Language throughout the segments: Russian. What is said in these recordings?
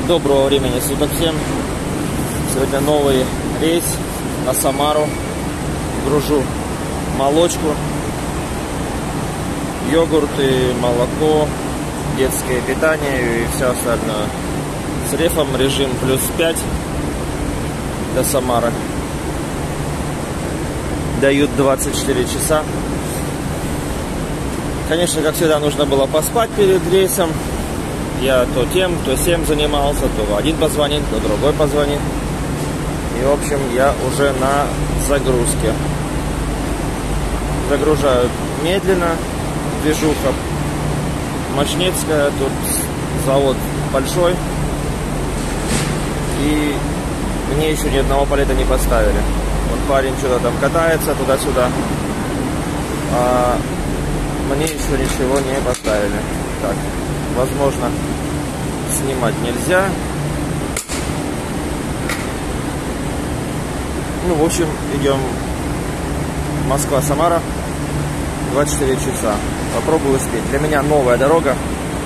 Доброго времени суток всем. Сегодня новый рейс на Самару. Гружу молочку, йогурты, молоко, детское питание и все остальное. С рефом режим +5 до Самары. Дают 24 часа. Конечно, как всегда, нужно было поспать перед рейсом. Я то тем, то сем занимался, то один позвонит, то другой позвонит. И, в общем, я уже на загрузке. Загружают медленно. Движуха мощнецкая. Тут завод большой. И мне еще ни одного палета не поставили. Вот парень что-то там катается туда-сюда. А мне еще ничего не поставили. Так, возможно, снимать нельзя. Ну, в общем, идем Москва-Самара. 24 часа. Попробую успеть. Для меня новая дорога.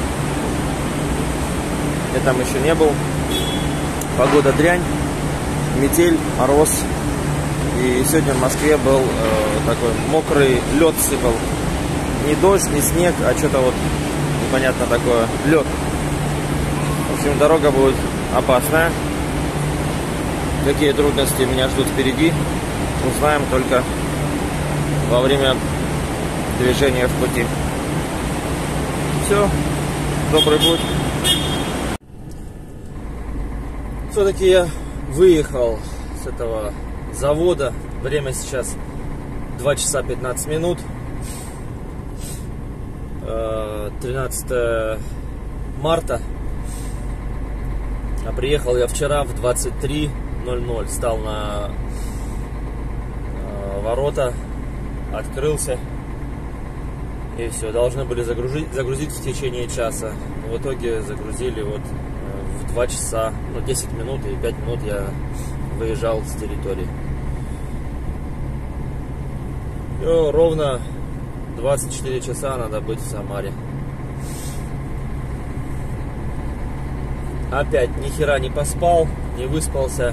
Я там еще не был. Погода дрянь. Метель, мороз. И сегодня в Москве был такой мокрый лед сыпал. Не дождь, не снег, а что-то вот непонятно такое. Лед. В общем, дорога будет опасная. Какие трудности меня ждут впереди, узнаем только во время движения в пути. Все. Добрый путь. Все-таки я выехал с этого завода. Время сейчас 2 часа 15 минут. 13 марта. А приехал я вчера в 23:00. Стал на ворота, открылся. И все, должны были загрузить в течение часа. В итоге загрузили вот в 2 часа, 10 минут и 5 минут я выезжал с территории. И ровно 24 часа надо быть в Самаре. Опять ни хера не поспал, не выспался.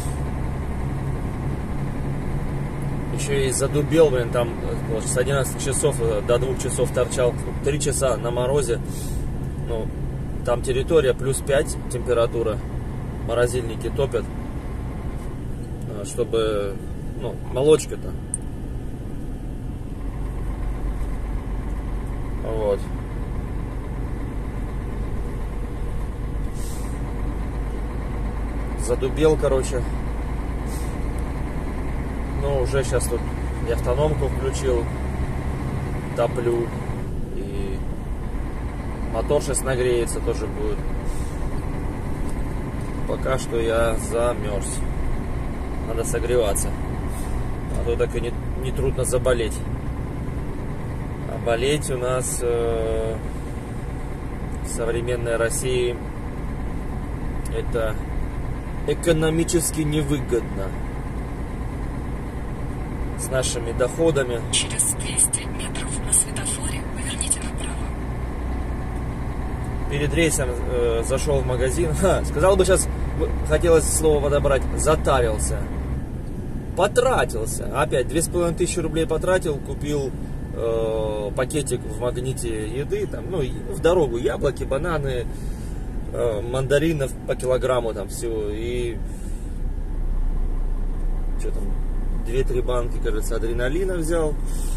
Еще и задубел, блин, там с 11 часов до 2 часов торчал. 3 часа на морозе. Ну, там территория +5 температура. Морозильники топят. Чтобы, молочка-то. Вот. Задубел, короче. Ну, уже сейчас тут я автономку включил. Топлю. И мотор сейчас нагреется, тоже будет. Пока что я замерз. Надо согреваться. А то так и не трудно заболеть. А болеть у нас в современной России это экономически невыгодно. С нашими доходами. Через 200 метров на светофоре поверните направо. Перед рейсом зашел в магазин. Сказал бы сейчас, хотелось слово подобрать, затарился. Потратился. Опять 2500 рублей потратил, купил пакетик в Магните еды, там, в дорогу яблоки, бананы, мандаринов по килограмму там всего. И что там, 2-3 банки, кажется, адреналина взял.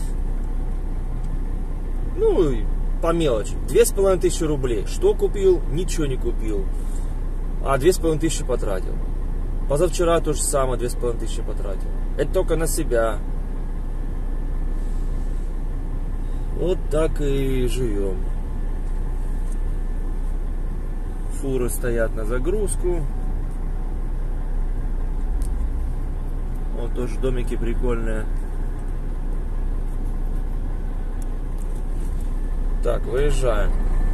Ну, по мелочи. 2500 рублей. Что купил? Ничего не купил. А 2500 потратил. Позавчера то же самое 2500 потратил. Это только на себя. Вот так и живем. Фуры стоят на загрузку. Вот тоже домики прикольные. Так, выезжаем.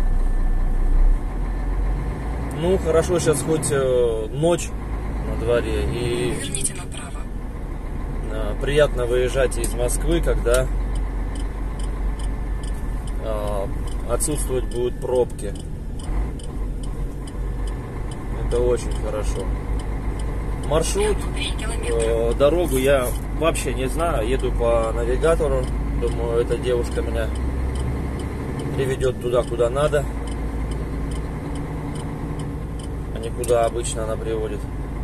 Ну, хорошо, сейчас хоть ночь на дворе. И Верните направо. приятно выезжать из Москвы, когда отсутствовать будут пробки. Это очень хорошо. Маршрут, 3 километра. дорогу я вообще не знаю. Еду по навигатору. Думаю, эта девушка меня приведет туда, куда надо, а не куда обычно она приводит.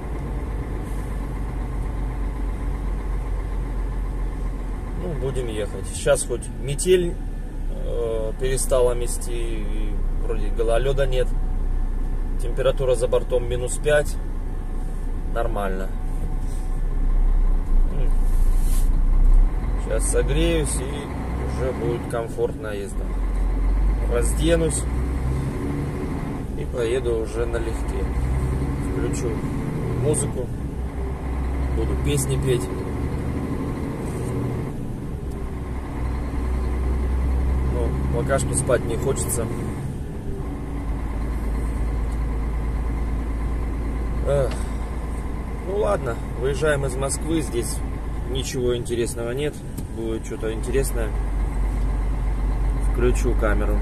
Ну, будем ехать. Сейчас хоть метель перестала мести, и вроде гололеда нет. Температура за бортом -5. Нормально. Сейчас согреюсь и уже будет комфортная езда. Разденусь и поеду уже налегке. Включу музыку, буду песни петь. Но пока что спать не хочется. Ну ладно, выезжаем из Москвы, здесь ничего интересного нет. Будет что-то интересное, включу камеру.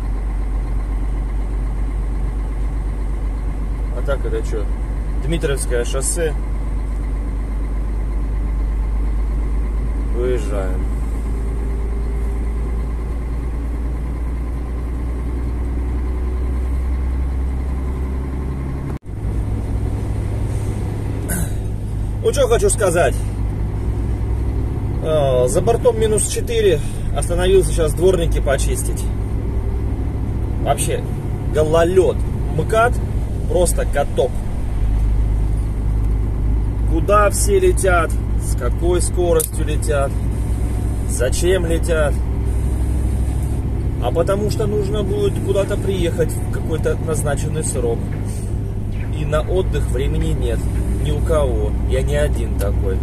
А так это что? Дмитровское шоссе. Выезжаем. Ну что хочу сказать. За бортом -4. Остановился сейчас дворники почистить. Вообще гололед. МКАД просто каток. Куда все летят? С какой скоростью летят? Зачем летят? А потому что нужно будет куда-то приехать в какой-то назначенный срок. И на отдых времени нет. Ни у кого. Я не один такой.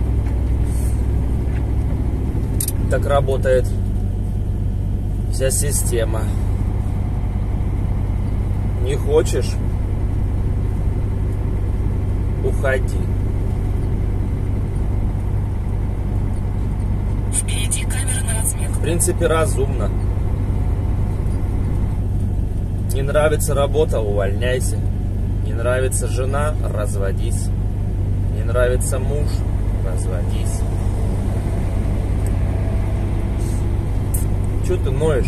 Так работает вся система. Не хочешь? Уходи. Впереди камера на разметку. В принципе, разумно. Не нравится работа — увольняйся. Не нравится жена — разводись. Не нравится муж — разводись. Че ты ноешь?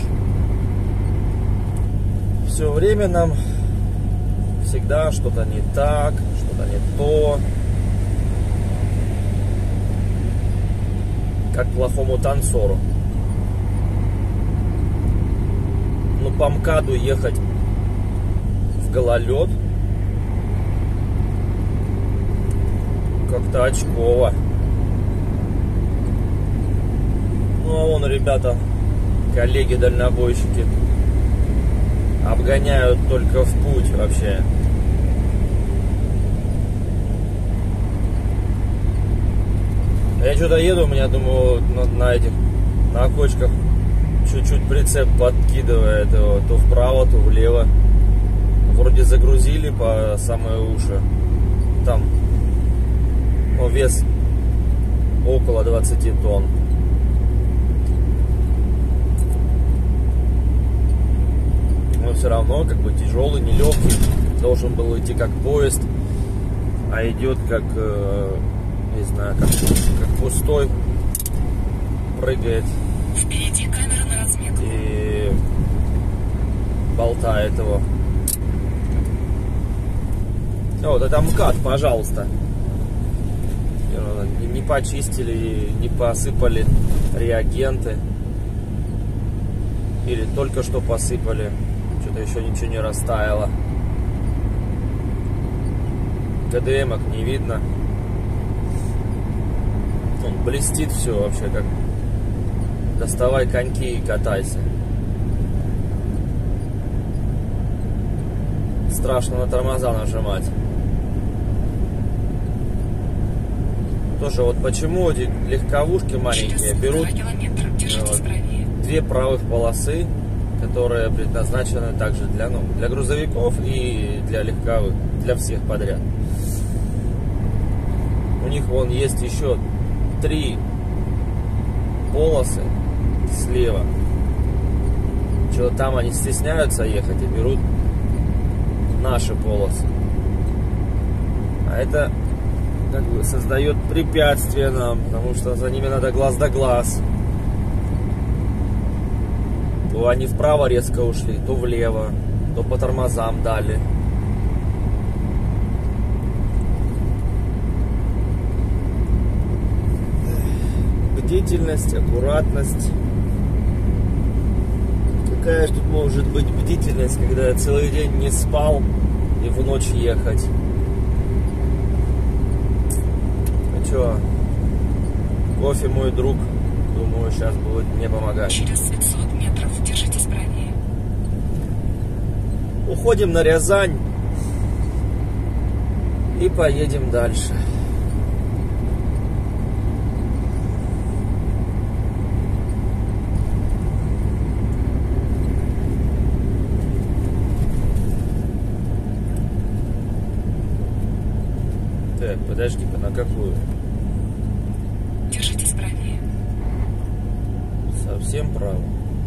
Все время нам всегда что-то не так, что-то не то. Как плохому танцору. Ну, по МКАДу ехать в гололед как-то очково. Ну, а вон ребята, коллеги-дальнобойщики, обгоняют только в путь вообще. Я что-то еду, у меня, думаю, на этих, на кочках чуть-чуть прицеп подкидывает его то вправо, то влево. Вроде загрузили по самые уши. Там, ну, вес около 20 тонн. Но все равно как бы тяжелый, нелегкий. Должен был идти как поезд, а идет как, не знаю, как пустой. Прыгает. Впереди камера на разметку. И болтает его. Вот это МКАД, пожалуйста. Не почистили, не посыпали реагенты. Или только что посыпали. Что-то еще ничего не растаяло. КДМок не видно. Он блестит все вообще как. Доставай коньки и катайся. Страшно на тормоза нажимать. Тоже вот почему эти легковушки маленькие берут две правых полосы, которые предназначены также для, для грузовиков и для легковых, для всех подряд. У них вон есть еще 3 полосы слева. Что-то там они стесняются ехать и берут наши полосы. А это как бы создает препятствия нам, потому что за ними надо глаз да глаз. То они вправо резко ушли, то влево, то по тормозам дали. Бдительность, аккуратность. Какая же тут может быть бдительность, когда я целый день не спал и в ночь ехать? Ну что, кофе мой друг, думаю, сейчас будет мне помогать. Через 500 метров держитесь правее. Уходим на Рязань и поедем дальше. Так, подожди-ка, на какую? Держитесь правее. Совсем право.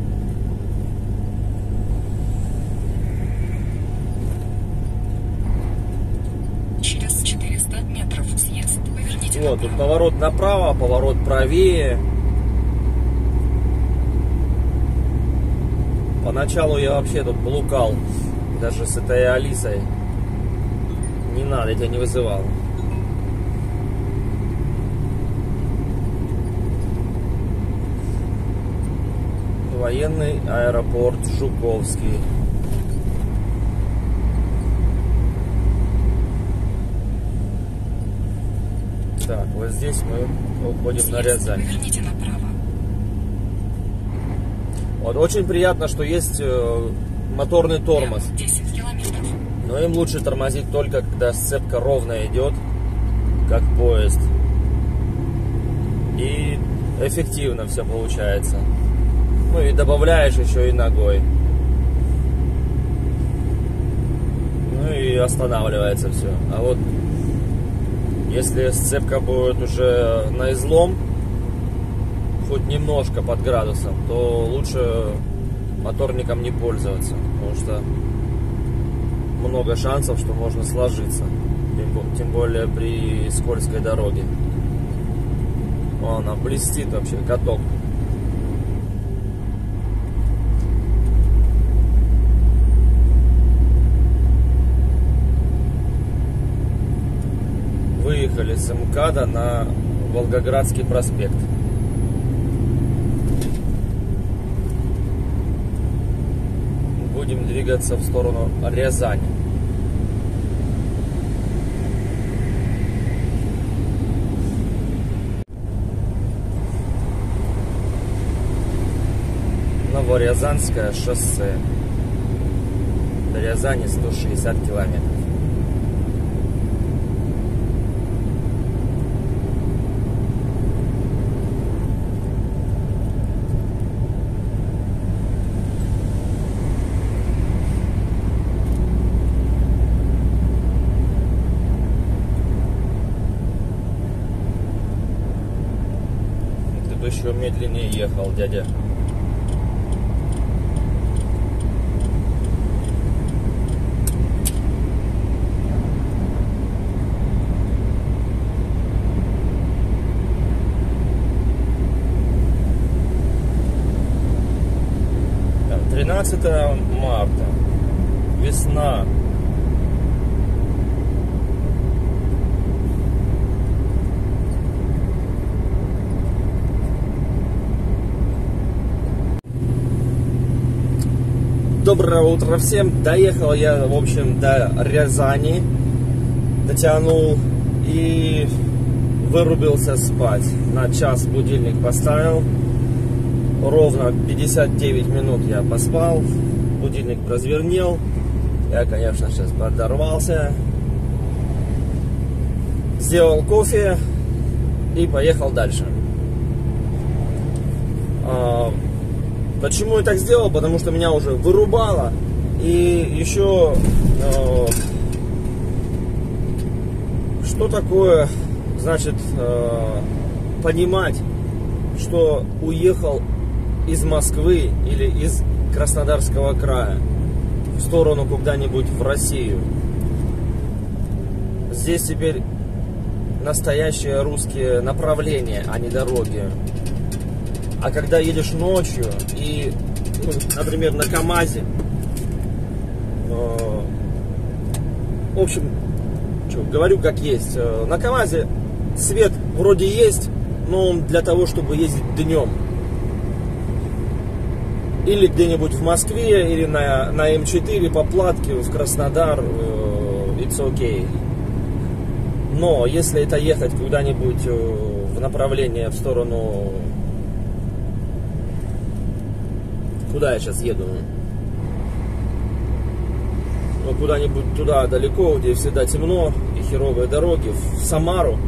Через 400 метров съезд. Поверните Вот, тут направо. поворот направо, поворот правее. Поначалу я вообще тут блукал, даже с этой Алисой. Не надо, я тебя не вызывал. Военный аэропорт Жуковский. Так, вот здесь мы уходим на Рязань. Поверните направо. Вот, очень приятно, что есть моторный тормоз. 10 километров. Но им лучше тормозить только, когда сцепка ровно идет, как поезд. И эффективно все получается. Ну и добавляешь еще и ногой. Ну и останавливается все. А вот если сцепка будет уже на излом, хоть немножко под градусом, то лучше моторником не пользоваться, потому что много шансов, что можно сложиться, тем более при скользкой дороге. О, она блестит вообще, каток. Выехали с МКАДа на Волгоградский проспект. Будем двигаться в сторону Рязани. Новорязанское шоссе. До Рязани 160 километров. Еще медленнее ехал, дядя. Так, 13 марта. Весна. Доброе утро всем. Доехал я, в общем, до Рязани. Дотянул и вырубился спать. На час будильник поставил. Ровно 59 минут я поспал. Будильник прозвенел. Я, конечно, сейчас подорвался. Сделал кофе и поехал дальше. Почему я так сделал? Потому что меня уже вырубало. И еще что такое, значит, понимать, что уехал из Москвы или из Краснодарского края в сторону куда-нибудь в Россию. Здесь теперь настоящие русские направления, а не дороги. А когда едешь ночью и, ну, например, на КамАЗе, в общем, говорю как есть, на КамАЗе свет вроде есть, но он для того, чтобы ездить днем. Или где-нибудь в Москве, или на М4 по Платке, в Краснодар, it's okay. Но если это ехать куда-нибудь в направлении в сторону... Куда я сейчас еду? Ну, куда-нибудь туда далеко, где всегда темно и херовые дороги, в Самару,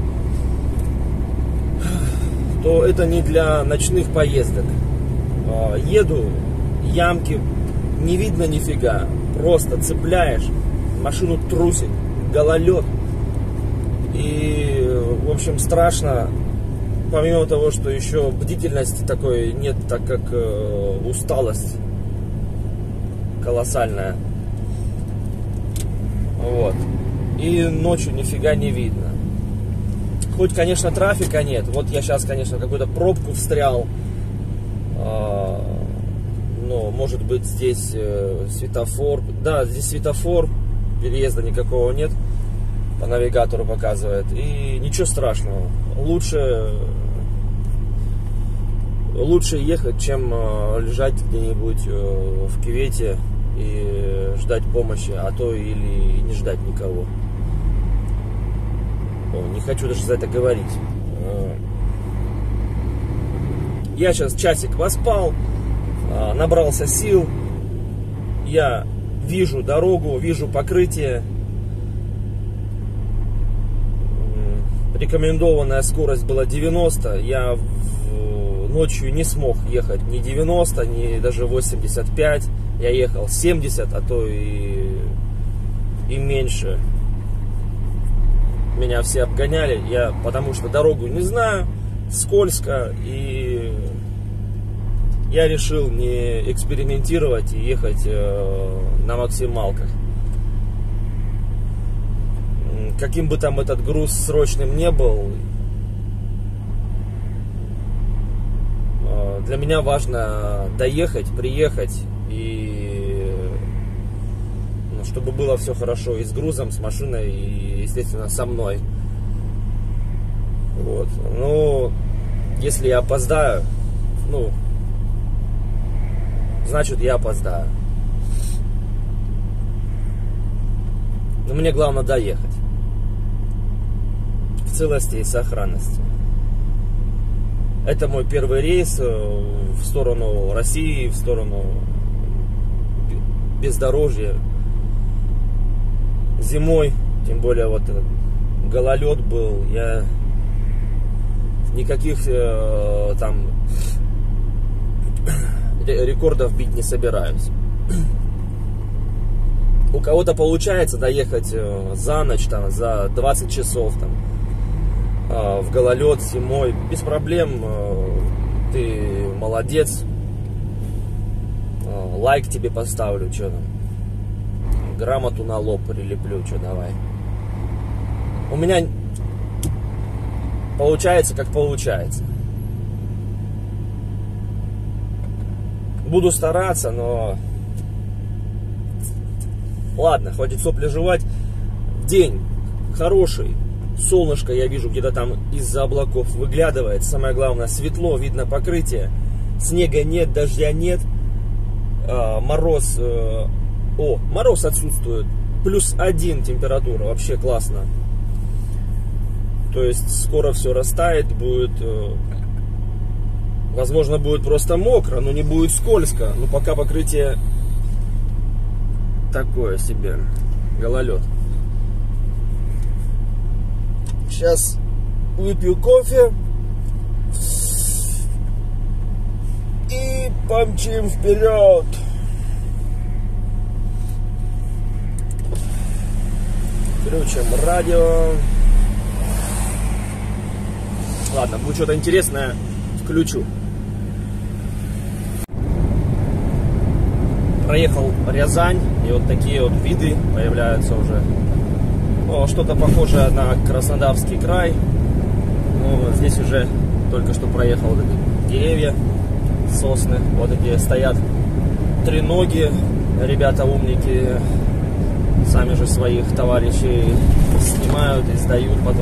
то это не для ночных поездок. Еду, ямки не видно нифига, просто цепляешь, машину трусит, гололед. И, в общем, страшно, помимо того, что еще бдительности такой нет, так как усталость колоссальная. Вот. И ночью нифига не видно. Хоть, конечно, трафика нет. Вот я сейчас, конечно, в какую-то пробку встрял. Но, может быть, здесь светофор. Да, здесь светофор. Переезда никакого нет. По навигатору показывает. И ничего страшного. Лучше ехать, чем лежать где-нибудь в кювете и ждать помощи, а то или не ждать никого. Не хочу даже за это говорить. Я сейчас часик поспал, набрался сил. Я вижу дорогу, вижу покрытие. Рекомендованная скорость была 90. Я ночью не смог ехать ни 90, ни даже 85. Я ехал 70, а то и меньше. Меня все обгоняли. Я потому что дорогу не знаю, скользко, и я решил не экспериментировать и ехать на максималках. Каким бы там этот груз срочным не был, для меня важно доехать, приехать, и чтобы было все хорошо и с грузом, с машиной, и, естественно, со мной. Вот. Ну, если я опоздаю, ну, значит, я опоздаю. Но мне главное доехать. В целости и сохранности. Это мой первый рейс в сторону России, в сторону бездорожья. Зимой, тем более вот этот гололед был, я никаких там рекордов бить не собираюсь. У кого-то получается доехать за ночь, там, за 20 часов там, в гололед зимой, без проблем. Ты молодец. Лайк тебе поставлю, что там, грамоту на лоб прилеплю, что давай. У меня получается как получается. Буду стараться, но ладно, хватит сопли жевать. День хороший, солнышко я вижу где-то там из-за облаков выглядывает. Самое главное, светло, видно покрытие. Снега нет, дождя нет. Мороз, мороз отсутствует. +1 температура, вообще классно. То есть скоро все растает, будет, возможно, будет просто мокро, но не будет скользко. Но пока покрытие такое себе, гололед. Сейчас выпью кофе и помчим вперед. Включим радио. Ладно, будет что-то интересное, включу. Проехал Рязань, и вот такие вот виды появляются уже. что-то похожее на Краснодарский край. Ну, здесь уже только что проехал вот эти деревья, сосны. Вот эти стоят треноги. Ребята умники. Сами же своих товарищей снимают и сдают потом.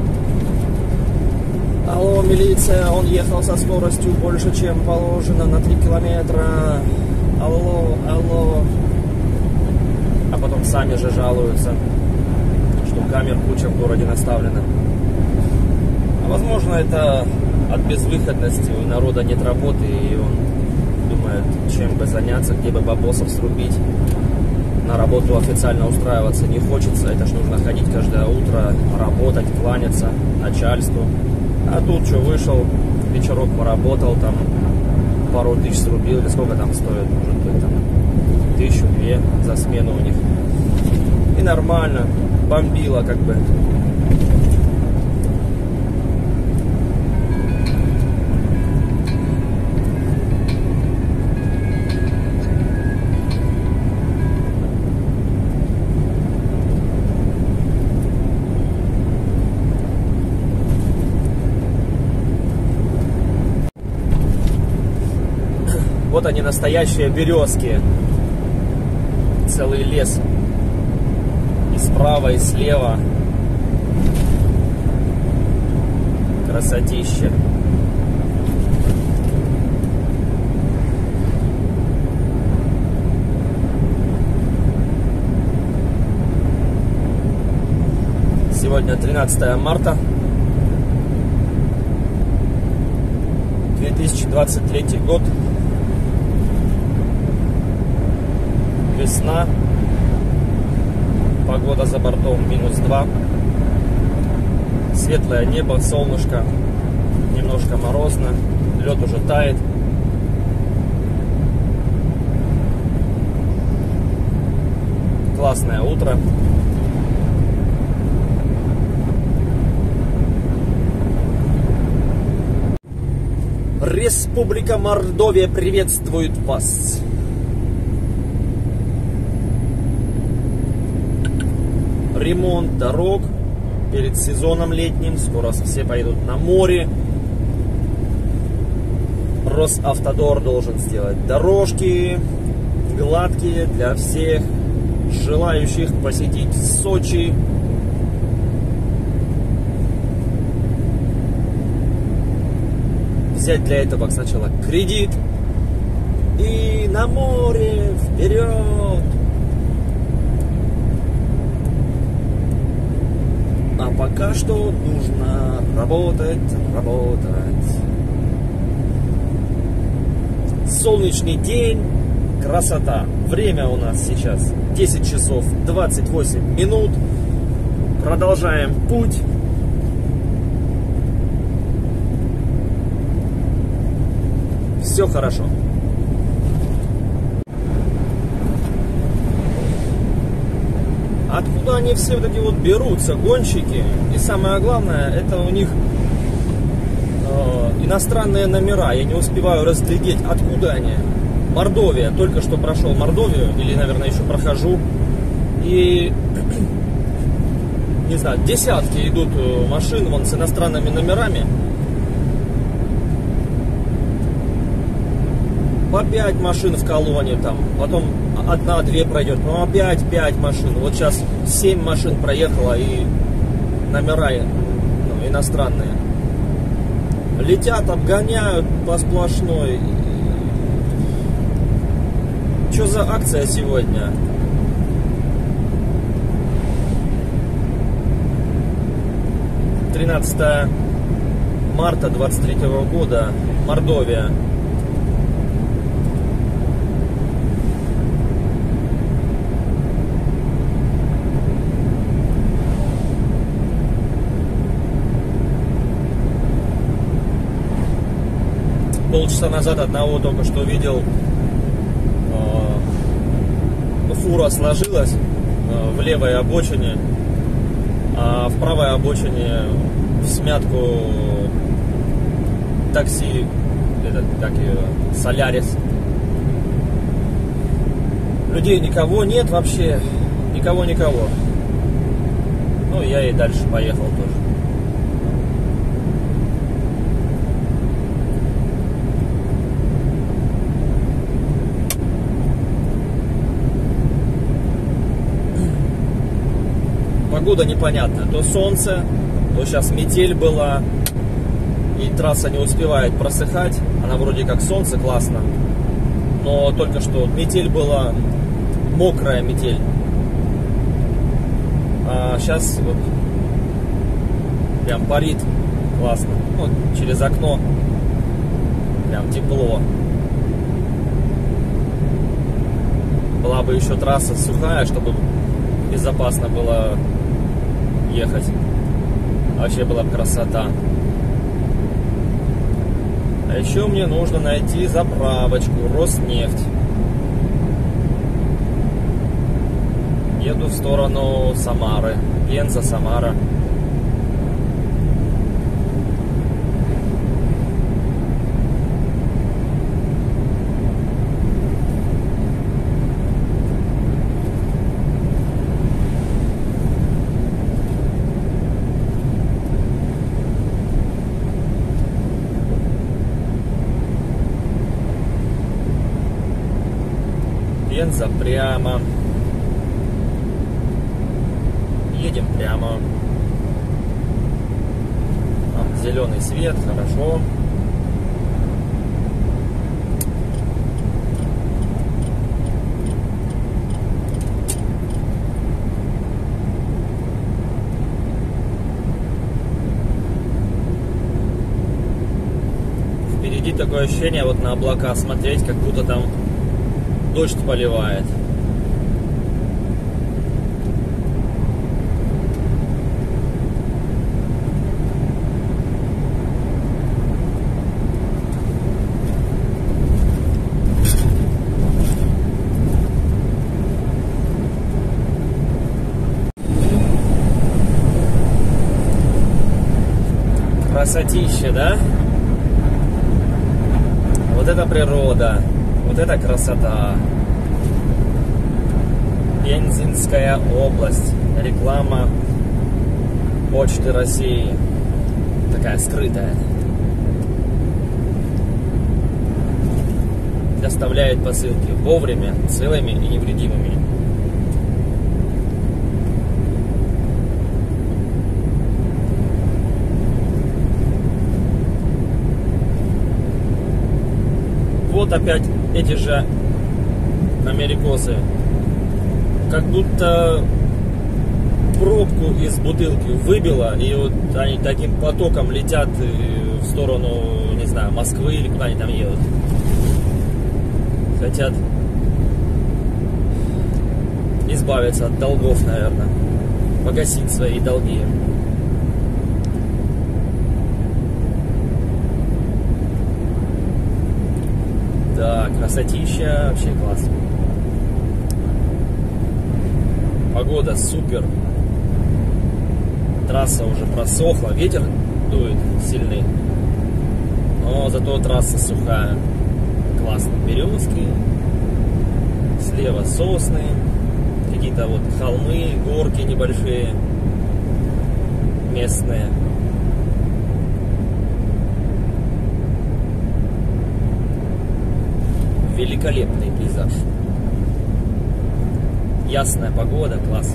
Алло, милиция, он ехал со скоростью больше, чем положено, на 3 километра. Алло, алло. А потом сами же жалуются, что камер куча в городе наставлена. А возможно, это от безвыходности, у народа нет работы, и он думает, чем бы заняться, где бы бабосов срубить. На работу официально устраиваться не хочется, это ж нужно ходить каждое утро, работать, кланяться начальству. А тут что, вышел, вечерок поработал, там пару тысяч срубил, или сколько там стоит, может быть, там 1000-2 за смену у них. И нормально, бомбило как бы. Вот они, настоящие березки. Целый лес. И справа, и слева. Красотища. Сегодня 13 марта 2023 год. Весна, погода за бортом -2, светлое небо, солнышко, немножко морозно, лед уже тает. Классное утро. Республика Мордовия приветствует вас. Ремонт дорог перед сезоном летним. Скоро все пойдут на море. Росавтодор должен сделать дорожки гладкие для всех желающих посетить Сочи. Взять для этого сначала кредит и на море вперед. А пока что нужно работать. Солнечный день, красота. Время у нас сейчас 10 часов 28 минут. Продолжаем путь. Все хорошо. Откуда они все вот эти вот берутся, гонщики? И самое главное, это у них иностранные номера. Я не успеваю разглядеть, откуда они. Мордовия. Только что прошел Мордовию, или, наверное, еще прохожу. И, не знаю, десятки идут машин вон с иностранными номерами. По 5 машин в колонне там, потом 1-2 пройдет, но опять 5 машин. Вот сейчас 7 машин проехало и номера иностранные. Летят, обгоняют по сплошной. Что за акция сегодня? — 13 марта 23 года, Мордовия. Полчаса назад одного только что видел, фура сложилась в левой обочине, а в правой обочине в смятку такси, как ее, Солярис. Людей никого нет вообще, никого. я и дальше поехал тоже. Погода непонятная. То солнце, то сейчас метель была. И трасса не успевает просыхать. Она вроде как солнце, классно. Но только что метель была, мокрая метель. А сейчас вот прям парит классно. Вот через окно прям тепло. Была бы еще трасса сухая, чтобы безопасно было ехать. Вообще была бы красота. А еще мне нужно найти заправочку Роснефть. Еду в сторону Самары. Пенза, Самара. Пенза прямо. Едем прямо. Зеленый свет, хорошо. Впереди такое ощущение, вот на облака смотреть, как будто там дождь поливает. Красотища, да? Вот это природа, вот это красота. Пензенская область. Реклама Почты России. Такая скрытая. Доставляет посылки вовремя, целыми и невредимыми. Вот опять эти же америкосы. Как будто пробку из бутылки выбило, и вот они таким потоком летят в сторону, не знаю, Москвы или куда они там едут. Хотят избавиться от долгов, наверное. Погасить свои долги. Да, красотища, вообще класс. Погода супер. Трасса уже просохла, ветер дует сильный. Но зато трасса сухая. Классно. Березки. Слева сосны. Какие-то вот холмы, горки небольшие. Местные. Великолепный пейзаж. Ясная погода, класс.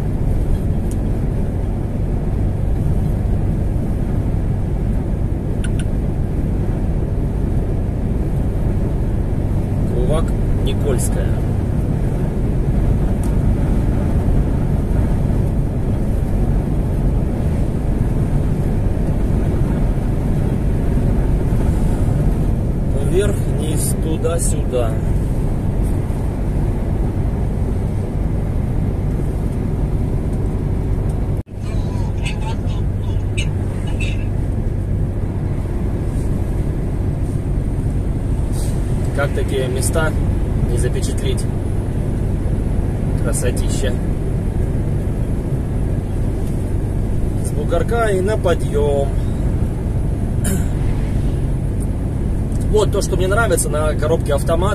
Кувак-Никольская. Вверх, вниз, туда-сюда. Как такие места не запечатлеть? Красотища. С бугорка и на подъем. Вот то, что мне нравится на коробке автомат,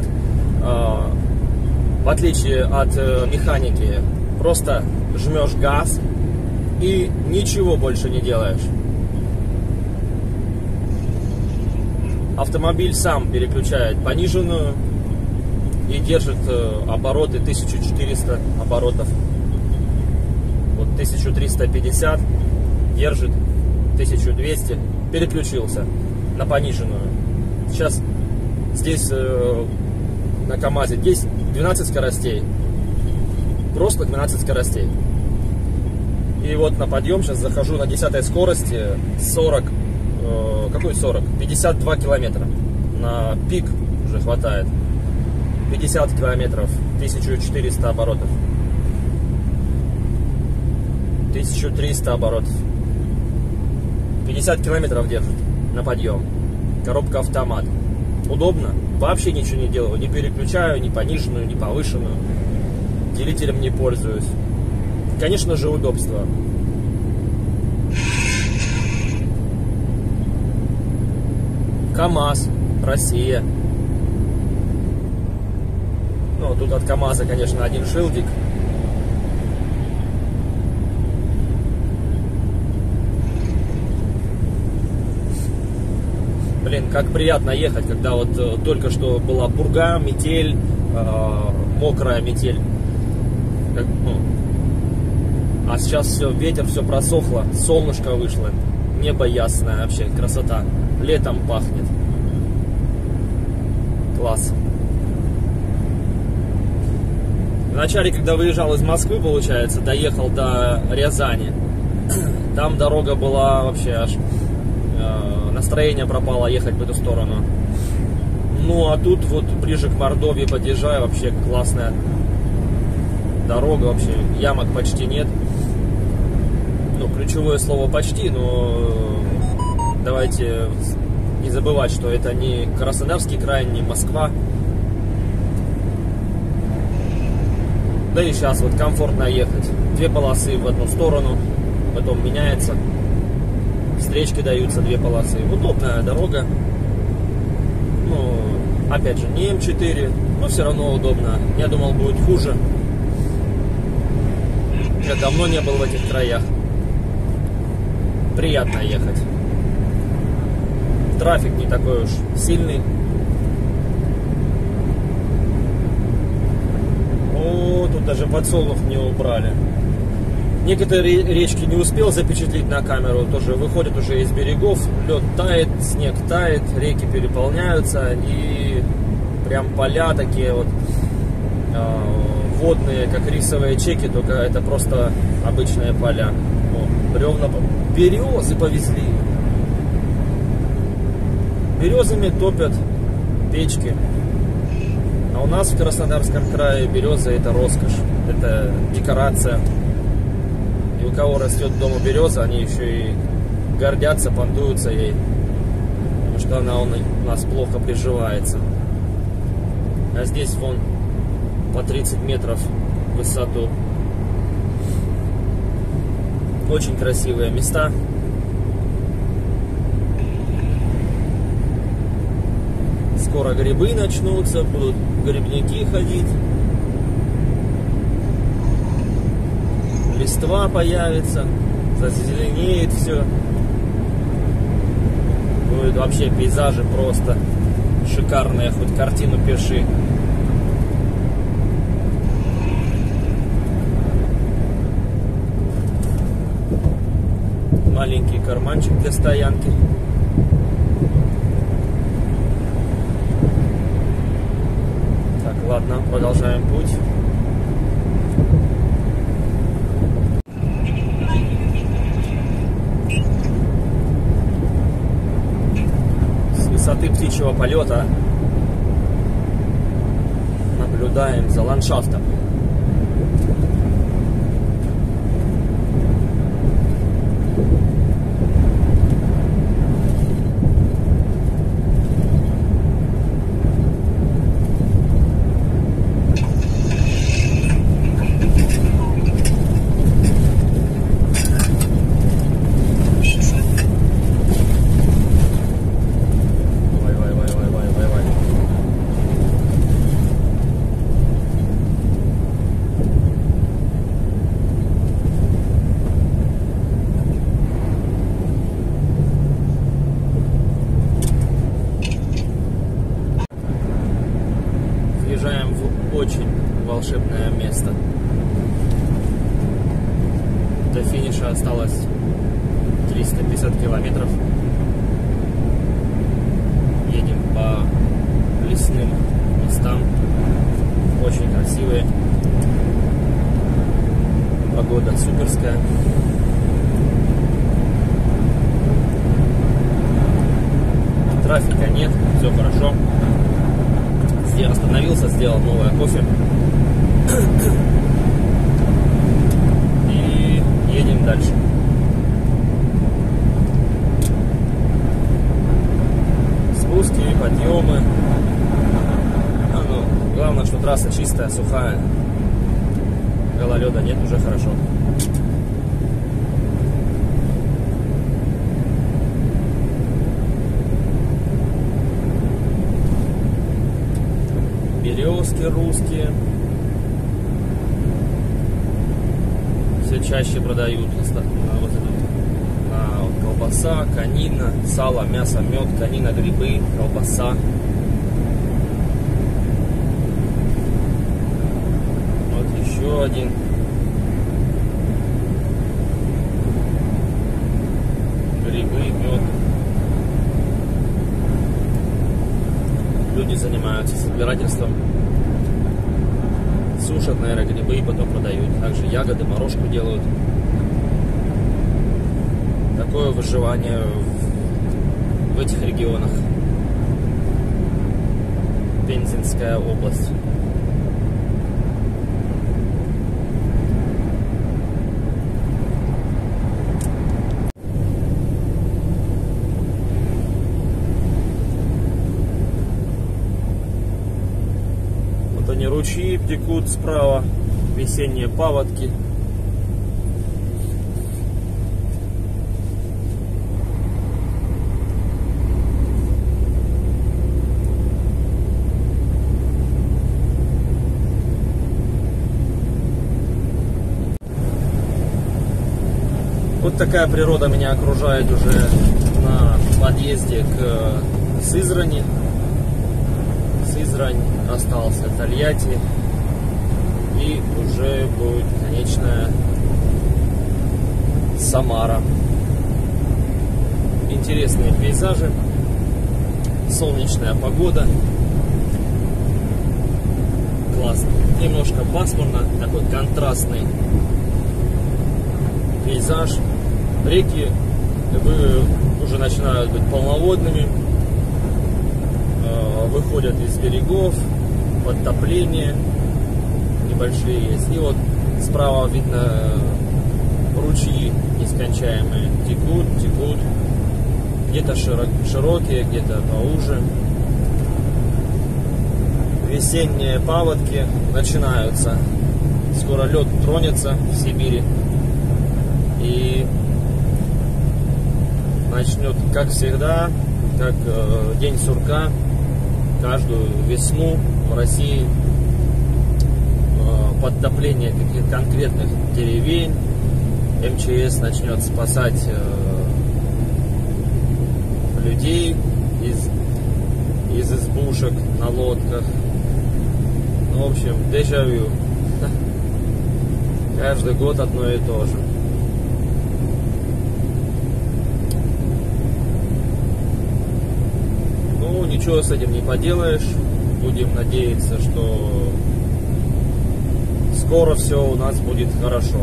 в отличие от механики, просто жмешь газ и ничего больше не делаешь. Автомобиль сам переключает пониженную и держит обороты 1400 оборотов. Вот 1350 держит, 1200, переключился на пониженную. Сейчас здесь на КамАЗе здесь 12 скоростей, просто 12 скоростей. И вот на подъем сейчас захожу на 10 скорости, 40, какой 40? 52 километра. На пик уже хватает. 50 километров, 1400 оборотов. 1300 оборотов. 50 километров держит на подъем. Коробка автомат. Удобно. Вообще ничего не делаю. Не переключаю, ни пониженную, ни повышенную. Делителем не пользуюсь. Конечно же, удобство. КамАЗ, Россия. Ну, тут от КамАЗа, конечно, один шилдик. Блин, как приятно ехать, когда вот только что была пурга, метель, мокрая метель. А сейчас все, ветер, все просохло, солнышко вышло, небо ясное, вообще красота. Летом пахнет. Класс. Вначале, когда выезжал из Москвы, получается, доехал до Рязани. Там дорога была вообще аж... настроение пропало ехать в эту сторону. Ну, а тут вот ближе к Мордовии подъезжаю, вообще классная дорога, вообще ямок почти нет. Ну, ключевое слово почти, но давайте не забывать, что это не Краснодарский край, не Москва. Да и сейчас вот комфортно ехать. Две полосы в одну сторону, потом меняется. Встречки даются, две полосы. Удобная дорога. Ну, опять же, не М4, но все равно удобно. Я думал, будет хуже. Я давно не был в этих краях. Приятно ехать. Трафик не такой уж сильный. О, тут даже подсолнух не убрали. Некоторые речки не успел запечатлеть на камеру, тоже выходят уже из берегов, лед тает, снег тает, реки переполняются, и прям поля такие вот водные, как рисовые чеки, только это просто обычные поля. О, бревна, березы повезли. Березами топят печки. А у нас в Краснодарском крае береза — это роскошь, это декорация. И у кого растет дома береза, они еще и гордятся, понтуются ей, потому что она у нас плохо приживается. А здесь вон по 30 метров в высоту. Очень красивые места. Скоро грибы начнутся, будут грибники ходить. Листва появится, зазеленеет все. Будут вообще пейзажи просто шикарные, хоть картину пиши. Маленький карманчик для стоянки. Так, ладно, продолжаем путь. С высоты птичьего полета наблюдаем за ландшафтом. волшебное место. До финиша осталось 350 километров. Едем по лесным местам. Очень красивые. Погода суперская. Трафика нет, все хорошо. Остановился, сделал новое кофе. И едем дальше. Спуски, подъемы. Главное, что трасса чистая, сухая. Гололеда нет, уже хорошо. Березки русские. Все чаще продают вот эту колбаса, конина, сало, мясо, мед, конина, грибы, колбаса. Вот еще один. Грибы, мед. Люди занимаются собирательством. Сушат, наверное, грибы и потом продают. Также ягоды, морожку делают. Такое выживание в этих регионах. Пензенская область. Вот они, ручьи текут справа, весенние паводки. Вот такая природа меня окружает уже на подъезде к Сызрани. Сызрань, остался Тольятти. И уже будет конечная Самара. Интересные пейзажи. Солнечная погода. Классно. Немножко пасмурно. Такой контрастный пейзаж. Реки уже начинают быть полноводными, выходят из берегов, подтопления небольшие есть. И вот справа видно ручьи нескончаемые, текут, где-то широкие, где-то поуже. Весенние паводки начинаются. Скоро лед тронется в Сибири. И начнет, как всегда, как день сурка, каждую весну в России подтопление каких-то конкретных деревень. МЧС начнет спасать людей из избушек на лодках. Ну, в общем, дежавю. Каждый год одно и то же. Ничего с этим не поделаешь. Будем надеяться, что скоро все у нас будет хорошо.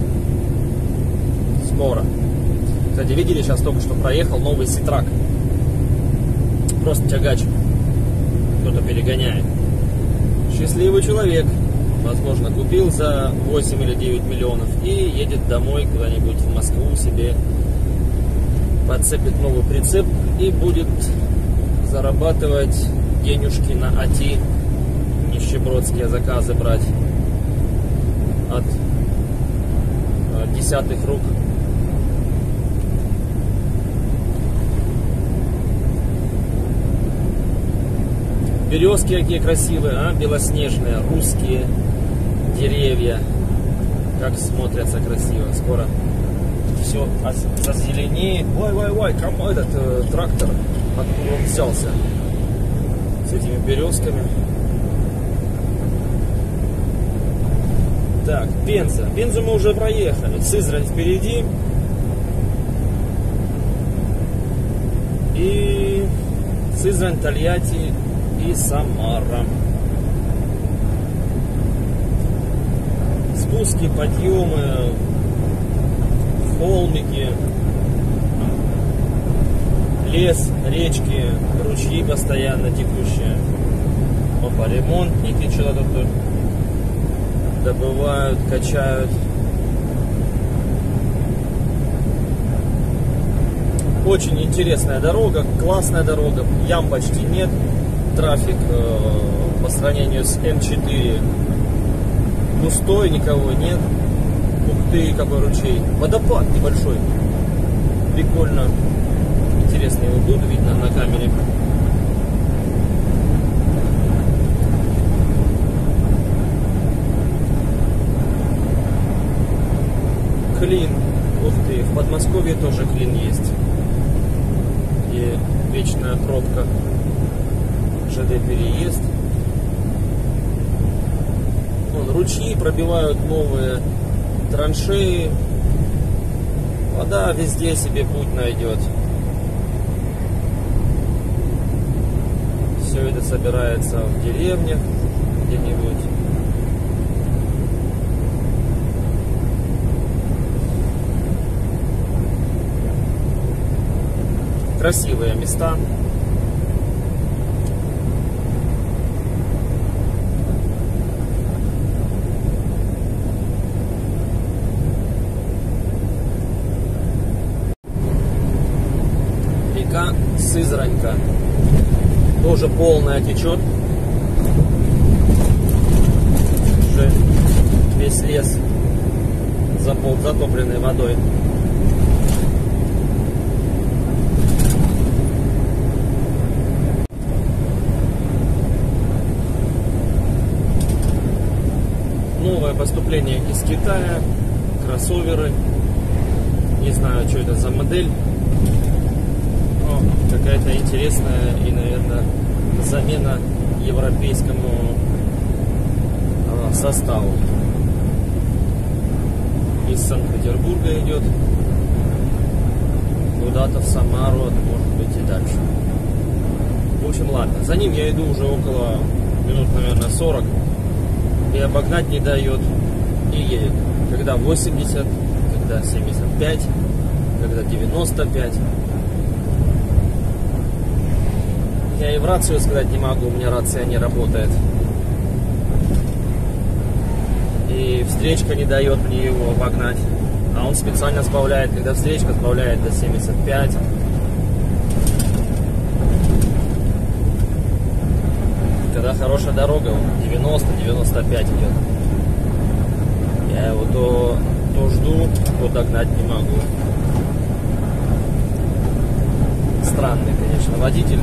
Скоро. Кстати, видели, сейчас только что проехал новый Ситрак. Просто тягач. Кто-то перегоняет. Счастливый человек. Возможно, купил за 8 или 9 миллионов и едет домой куда-нибудь в Москву себе. Подцепит новый прицеп и будет зарабатывать денежки на АТИ, нищебродские заказы брать от десятых рук. Березки какие красивые, а? Белоснежные, русские деревья. Как смотрятся красиво. Скоро все зазеленеет. Ой, кому этот трактор? Откуда он взялся? С этими березками. Так, Пенза. Пензу мы уже проехали. Сызрань впереди. И Сызрань, Тольятти и Самара. Спуски, подъемы, холмики, лес, речки, ручьи постоянно текущие. Опа, ремонтники что-то тут добывают, качают. Очень интересная дорога, классная дорога, ям почти нет. Трафик по сравнению с М4 пустой, никого нет. Ух ты, какой ручей. Водопад небольшой. Прикольно. Интересно, его будет видно на камере. Клин. Ух ты, в Подмосковье тоже клин есть. И вечная пробка. ЖД-переезд. Вон, ручьи пробивают новые траншеи. Вода везде себе путь найдет. Все это собирается в деревнях где-нибудь. Красивые места. Река Сызранька. Тоже полная течет. Уже весь лес затопленный водой. Новое поступление из Китая. Кроссоверы. Не знаю, что это за модель. Но какая-то интересная и, наверное, замена европейскому составу. Из Санкт-Петербурга идет куда-то в Самару, может быть и дальше. В общем, ладно. За ним я иду уже около минут, наверное, 40. И обогнать не дает. И едет. Когда 80, когда 75, когда 95. Я и в рацию сказать не могу, у меня рация не работает. И встречка не дает мне его обогнать. А он специально сбавляет, когда встречка сбавляет до 75. Когда хорошая дорога, 90-95 идет. Я его то жду, то догнать не могу. Странный, конечно, водитель.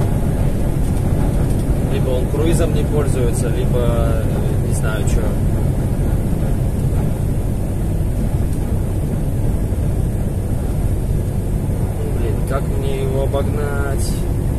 Либо он круизом не пользуется, либо не знаю что. Блин, как мне его обогнать?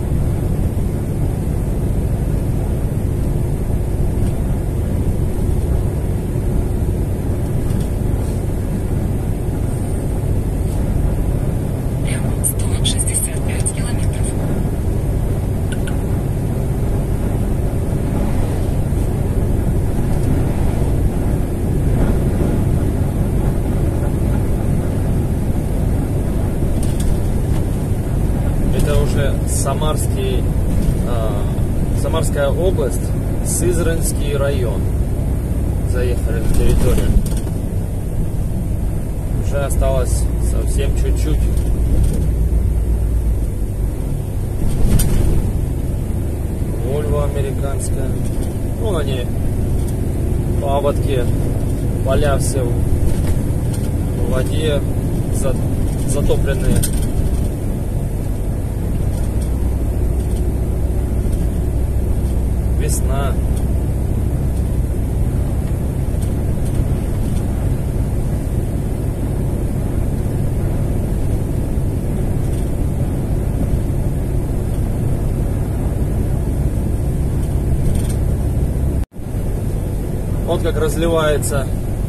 Самарская область, Сызранский район. Заехали на территорию. Уже осталось совсем чуть-чуть. Вольво американская. Вон они, паводки, поля все в воде затопленные. Весна. Вот как разливается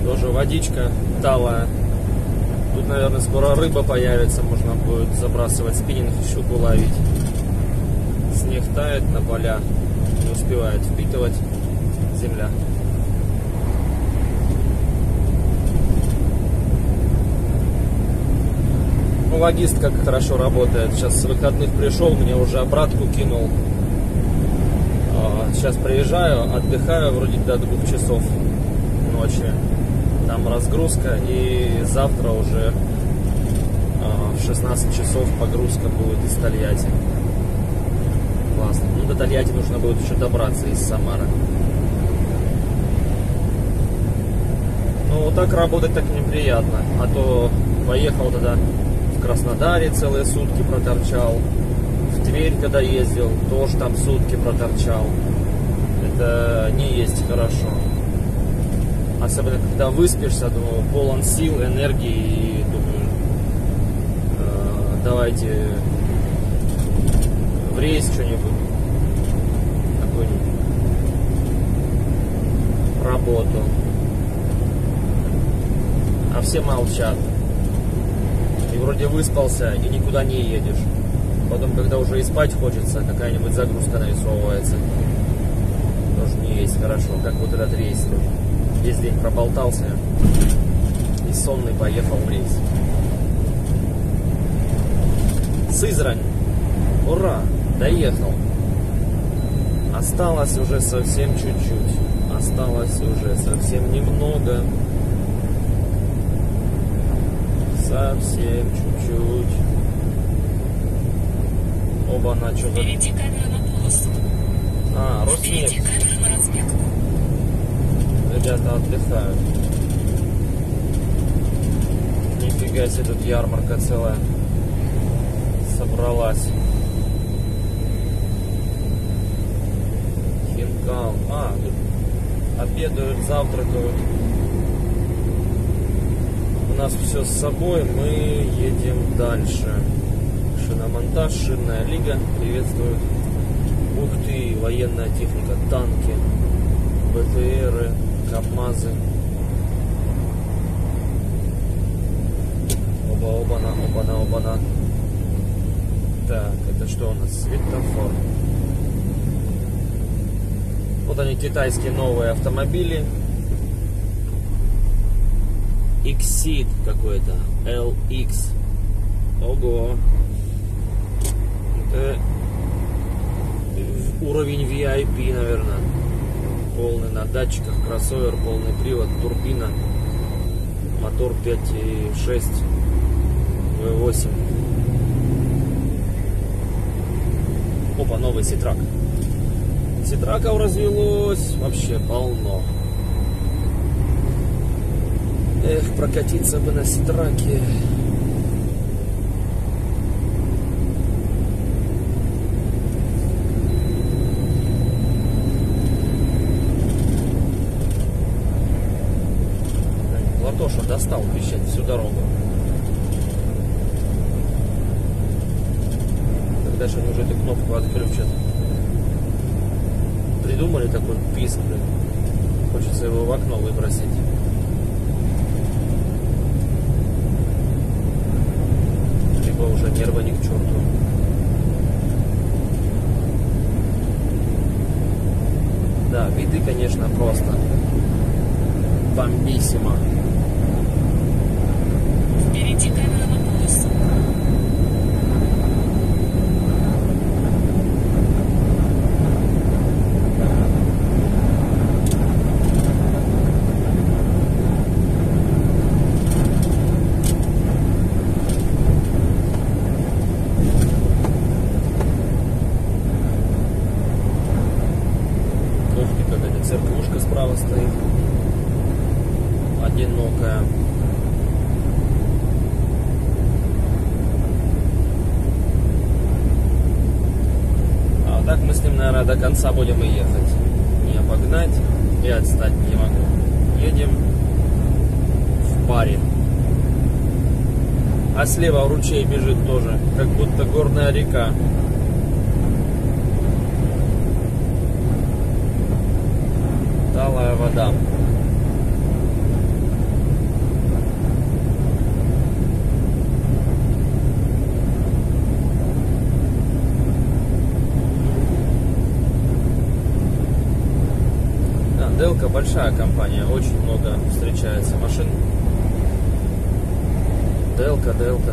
Тоже водичка талая. Тут, наверное, скоро рыба появится, можно будет забрасывать спиннинг, щуку ловить. Снег тает на поля, не успевает впитывать земля. Ну, логист как хорошо работает. Сейчас с выходных пришел, мне уже обратку кинул. Сейчас приезжаю, отдыхаю вроде до 2 часов ночи. Там разгрузка, и завтра уже в 16 часов погрузка будет из Тольятти. Классно. Ну, до Тольятти нужно будет еще добраться из Самары. Ну, вот так работать так неприятно. А то поехал тогда в Краснодаре целые сутки проторчал. В Тверь, когда ездил, тоже там сутки проторчал. Это не есть хорошо. Особенно, когда выспишься, думаю, полон сил, энергии, и думаю, давайте в рейс что-нибудь, какую-нибудь работу. А все молчат. И вроде выспался, и никуда не едешь. Потом, когда уже и спать хочется, какая-нибудь загрузка нарисовывается. Тоже не есть хорошо, как вот этот рейс тоже. Весь день проболтался и сонный поехал в рейс. Сызрань. Ура! Доехал. Осталось уже совсем чуть-чуть. Осталось уже совсем немного. Совсем чуть-чуть. Оба-на, что-то... Впереди камера на полосу. Роснефть. Впереди камера на разметку. Ребята отдыхают. Нифига себе, тут ярмарка целая собралась. Хинкал. Тут обедают, завтракают. У нас все с собой, мы едем дальше. Шиномонтаж, шинная лига приветствует. Ух ты, военная техника, танки, БТРы, КамАЗы. Оба-оба-на, оба-на, оба-на. Так, это что у нас? Светофор. Вот они, китайские новые автомобили. Exceed какой-то. LX. Ого. Это уровень VIP, наверное. Полный на датчиках, кроссовер, полный привод, турбина. Мотор 5.6 V8. Опа, новый Ситрак. Ситраков развелось вообще полно. Эх, прокатиться бы на Ситраке. Латоша достал пищать всю дорогу. Когда же они уже эту кнопку отключат? Придумали такой писк, блин. Хочется его в окно выбросить. Либо уже нервы ни к черту. Да, виды, конечно, просто бомбиссимо. Впереди камера на полосу. Ух ты, какая-то церквушка справа стоит. Одинокая. А так мы с ним, наверное, до конца будем и ехать. Не обогнать и отстать не могу. Едем в паре. А слева ручей бежит тоже, как будто горная река. Талая вода. Делка большая компания, очень много встречается машин. Делка.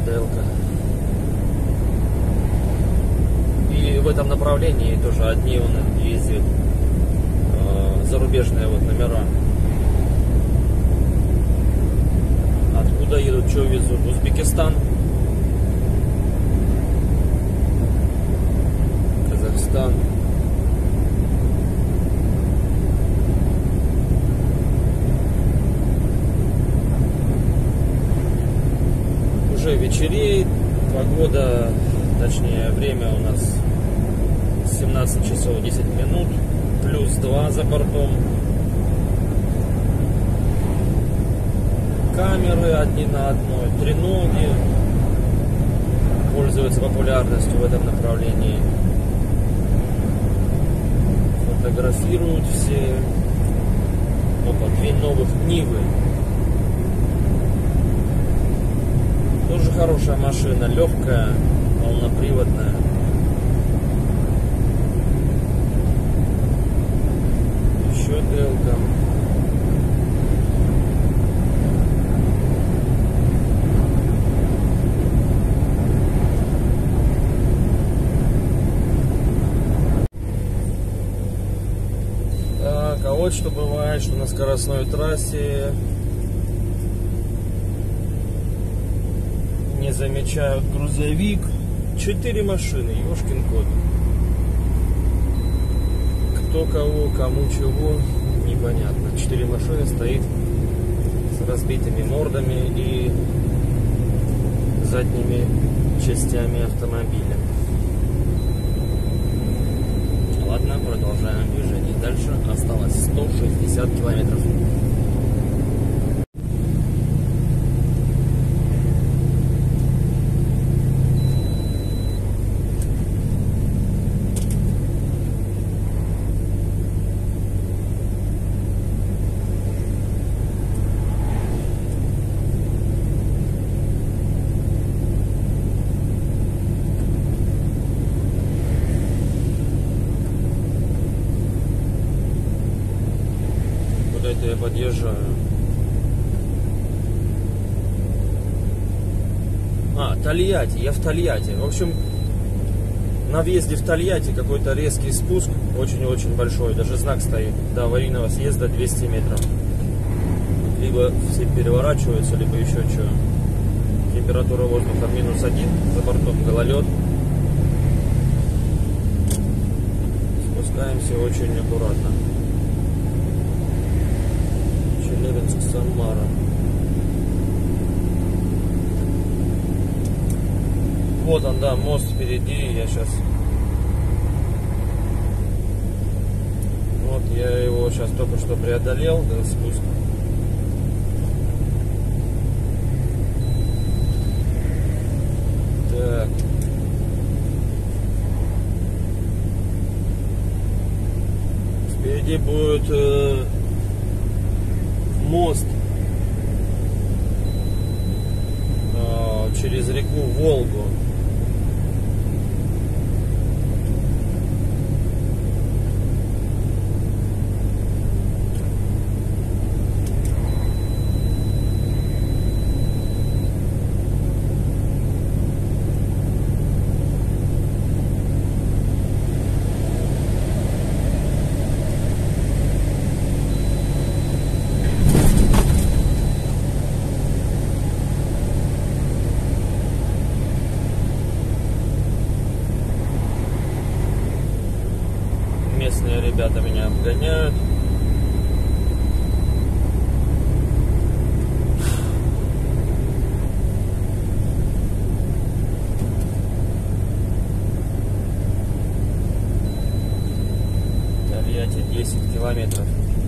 И в этом направлении тоже одни он ездит, зарубежные вот номера. Откуда едут, что везут? Узбекистан, Казахстан. Уже вечереет, погода, точнее время у нас 17 часов 10 минут, плюс 2 за бортом. Камеры одни на одной, треноги пользуются популярностью в этом направлении. Фотографируют все. Опа, 2 новых Нивы. Тоже хорошая машина, легкая, полноприводная. Еще Делка. Так, а вот что бывает, что на скоростной трассе не замечают грузовик. 4 машины, ёшкин кот. Кто кого, кому чего, непонятно. 4 машины стоит с разбитыми мордами и задними частями автомобиля. Ладно, продолжаем движение дальше. Осталось 160 километров. Я подъезжаю. Тольятти, я в Тольятти. В общем, на въезде в Тольятти какой-то резкий спуск, очень-очень большой, даже знак стоит, до аварийного съезда 200 метров. Либо все переворачиваются, либо еще что. Температура воздуха -1, за бортом гололед. Спускаемся очень аккуратно. Самара. Вот он, да, мост впереди. Я сейчас. Вот я его сейчас только что преодолел, да, спуск. Так. Впереди будет мост через реку Волгу. Местные ребята меня обгоняют. Тольятти 10 километров.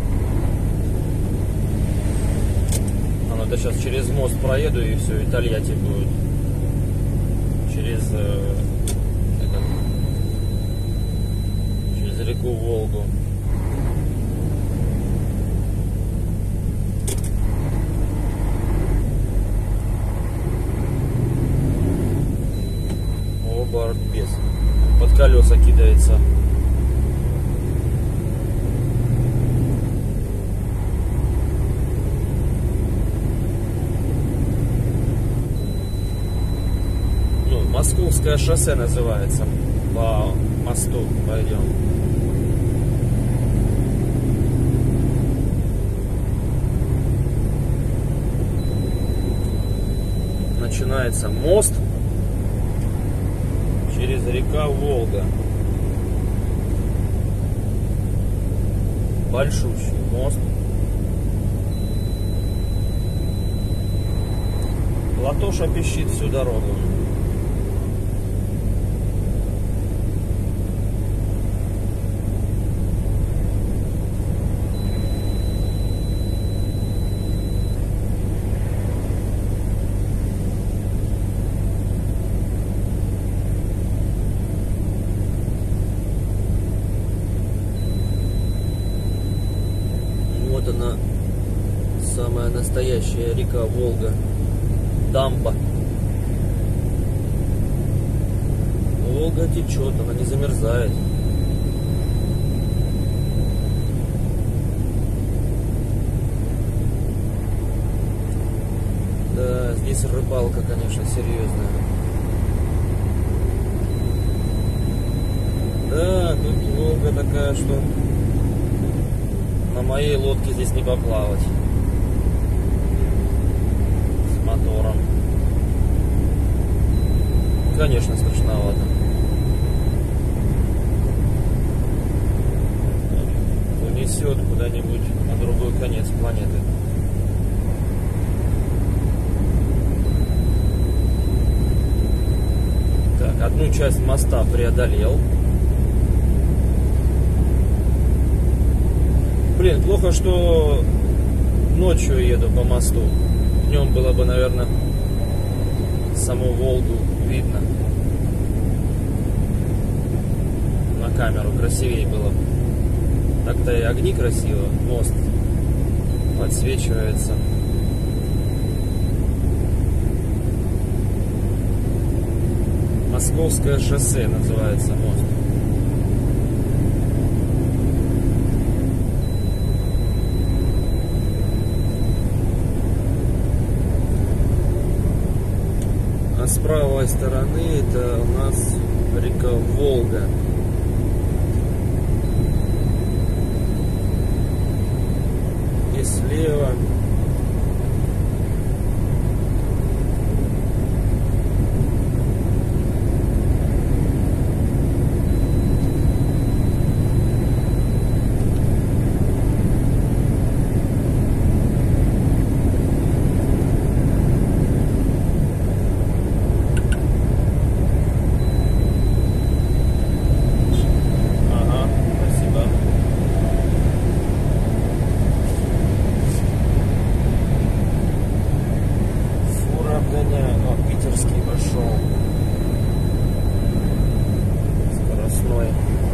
Это сейчас через мост проеду и все, и Тольятти будет. Через реку Волгу. О, борт без. Под колеса кидается. Московское шоссе называется. По мосту пойдем. Начинается мост через река Волга. Большущий мост. Латоша пищит всю дорогу. Вот она, самая настоящая река Волга. Дамба. Волга течет, она не замерзает. Да, здесь рыбалка, конечно, серьезная. Да, тут Волга такая, что на моей лодке здесь не поплавать. С мотором. Конечно, страшновато. Унесет куда-нибудь на другой конец планеты. Так, одну часть моста преодолел. Блин, плохо, что ночью еду по мосту. Днем было бы, наверное, саму Волгу видно. На камеру красивее было. Так-то и огни красиво, мост подсвечивается. Московское шоссе называется мост. А с правой стороны это у нас река Волга. И слева скоростной.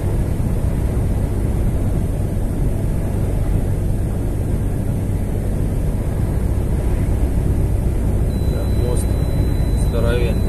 Да, мост здоровенный.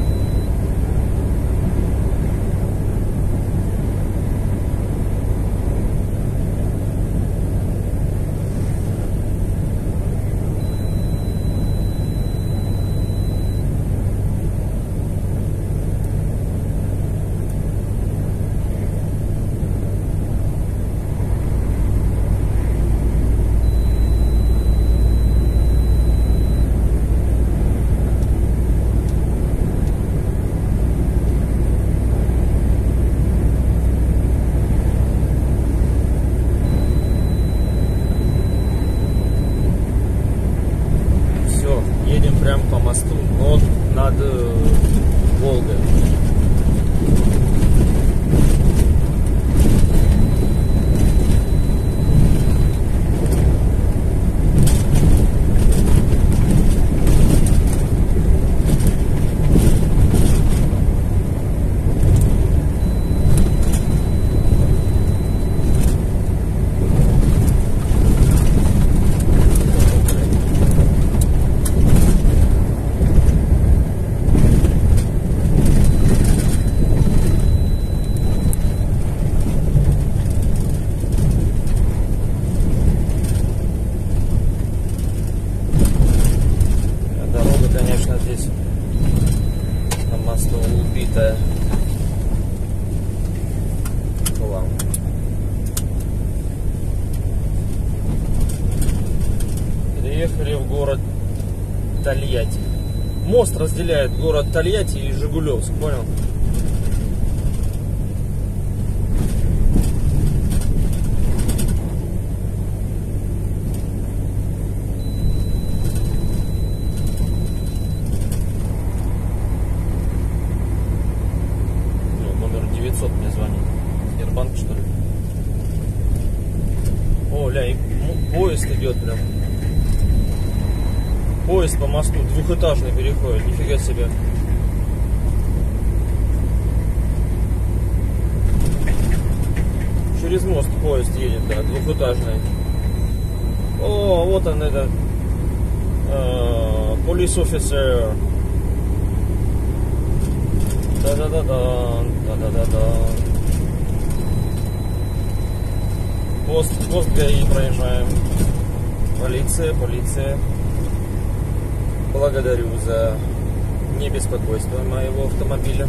Едем прямо по мосту, но над Волгой. чистая. Хлам. Приехали в город Тольятти. Мост разделяет город Тольятти и Жигулевск, понял? Номер 900 мне звонит. Сбербанк, что ли? О, ля, и поезд идет прям. Поезд по мосту, двухэтажный переходит, нифига себе. Через мост поезд едет, да, двухэтажный. О, вот он этот police officer. Да-да-да-да, да-да-да-да. Пост ГАИ проезжаем. Полиция, полиция. Благодарю за небеспокойство моего автомобиля.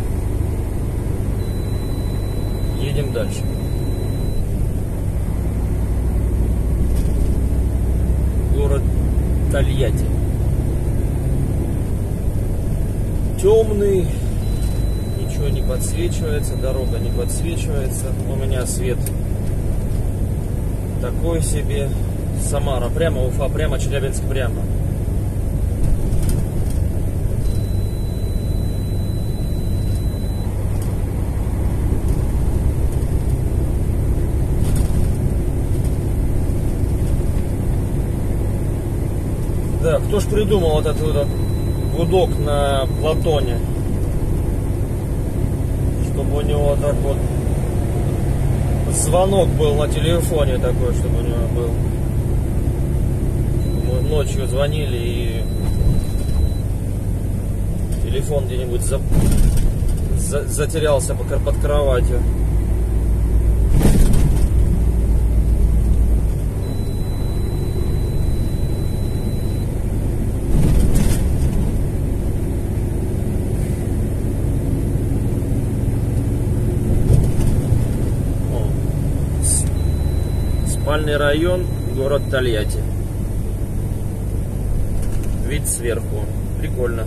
Едем дальше. Город Тольятти. Темный. Ничего не подсвечивается. Дорога не подсвечивается. У меня свет такой себе. Самара. Прямо Уфа. Прямо Челябинск. Прямо. Да, кто ж придумал вот этот гудок на Платоне? Чтобы у него так вот звонок был на телефоне такой, чтобы у него был. Мы ночью звонили и телефон где-нибудь затерялся под кроватью. Спальный район, город Тольятти. Вид сверху. Прикольно.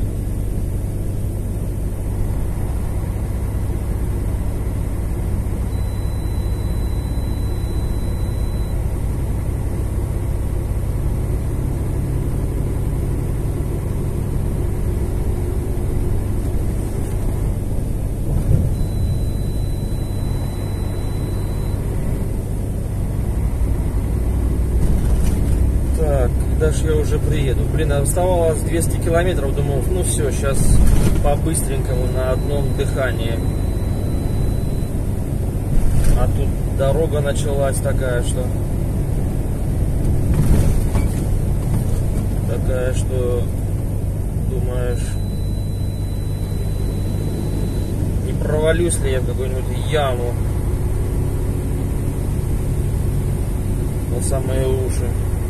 Когда ж я уже приеду? Блин, оставалось 200 километров. Думал, ну все, сейчас по-быстренькому на одном дыхании. А тут дорога началась такая, что думаешь, не провалюсь ли я в какую-нибудь яму по самые уши.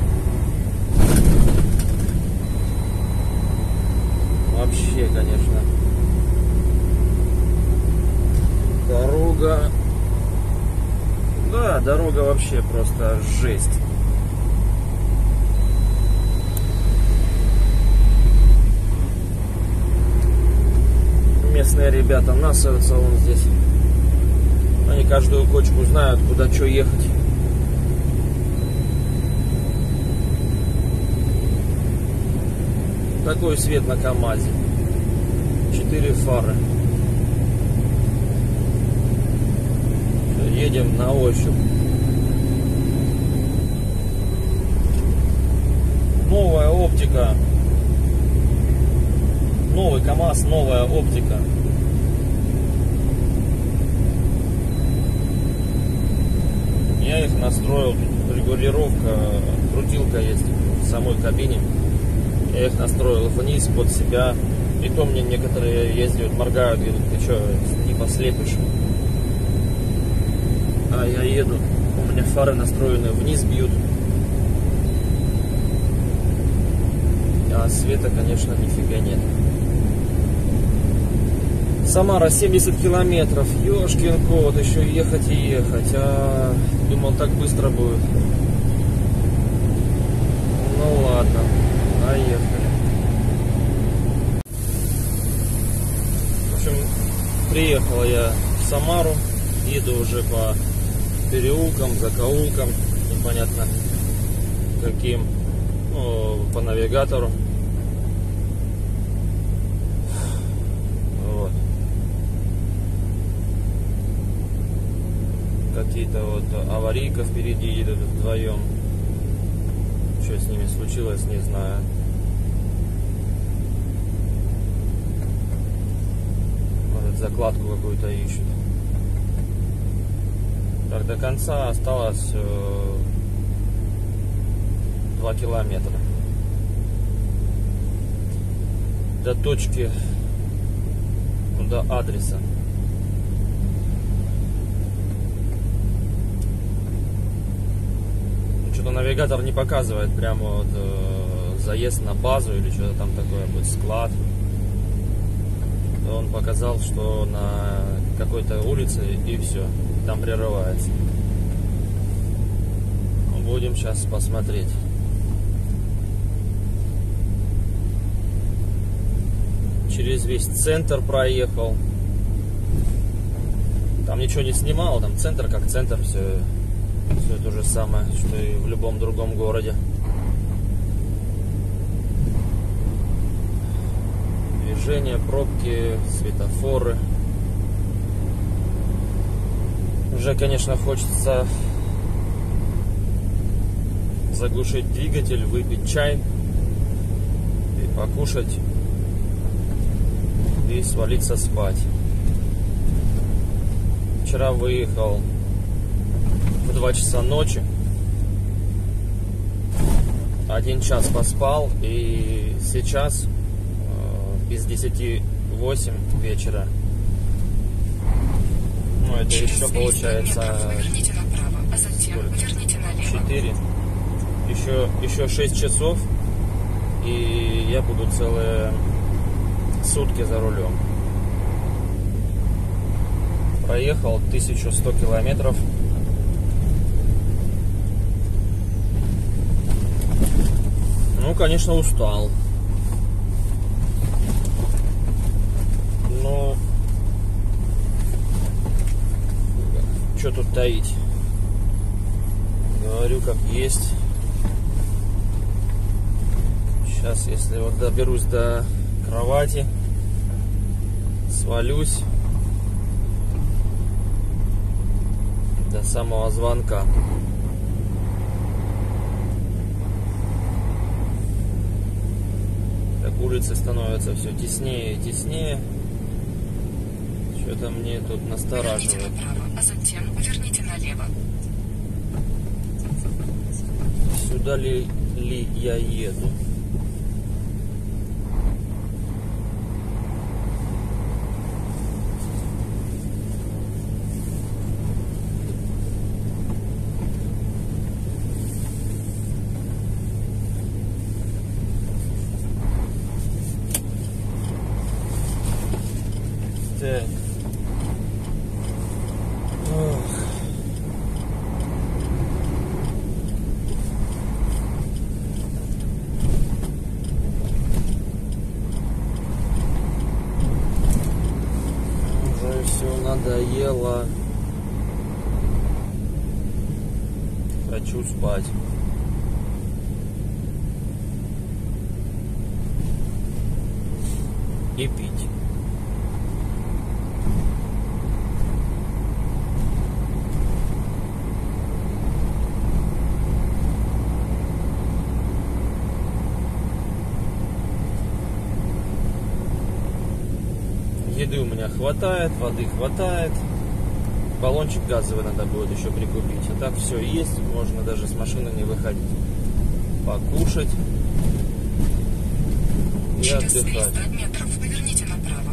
Вообще, конечно, дорога, да, дорога вообще просто жесть. Местные ребята насовятся вон здесь. Они каждую кочку знают, куда что ехать. Такой свет на КамАЗе. 4 фары. Едем на ощупь. Новая оптика. Новый КамАЗ, новая оптика. Я их настроил. Тут регулировка, крутилка есть в самой кабине. Я их настроил вниз под себя. И то мне некоторые ездят, моргают, говорят, ты что, типа слепишь? А я еду, у меня фары настроены вниз бьют. А света, конечно, нифига нет. Самара 70 километров. Ёшкин кот, еще ехать и ехать. А думал, так быстро будет. Ну ладно, поехали. В общем, приехал я в Самару. Еду уже по переулкам, закоулкам. Непонятно каким. Ну, по навигатору. Какие-то вот аварийка впереди едут вдвоем. Что с ними случилось, не знаю. Может, закладку какую-то ищут. Так, до конца осталось 2 километра. До точки, до адреса. Что-то навигатор не показывает прямо вот заезд на базу или что-то там такое, будет склад. Он показал, что на какой-то улице и все, там прерывается. Будем сейчас посмотреть. Через весь центр проехал. Там ничего не снимал, там центр как центр, все то же самое, что и в любом другом городе. Движение, пробки, светофоры. Уже, конечно, хочется заглушить двигатель, выпить чай и покушать и свалиться спать. Вчера выехал в 2 часа ночи, 1 час поспал, и сейчас без 10:08 вечера. Ну, это еще получается поверните направо, а затем поверните налево. 4, еще 6 часов, и я буду целые сутки за рулем. Проехал 1100 километров. Ну, конечно, устал. Но что тут таить? Говорю, как есть. Сейчас, если вот доберусь до кровати, свалюсь до самого звонка. Так улицы становятся все теснее и теснее. Что-то мне тут настораживает. Поверните направо, а затем поверните налево. Сюда ли я еду? Так. Ох. Уже все надоело. Хочу спать. И пить. Еды у меня хватает, воды хватает. Баллончик газовый надо будет еще прикупить. А так все есть, можно даже с машины не выходить. Покушать и Через отдыхать. 300 метров поверните направо.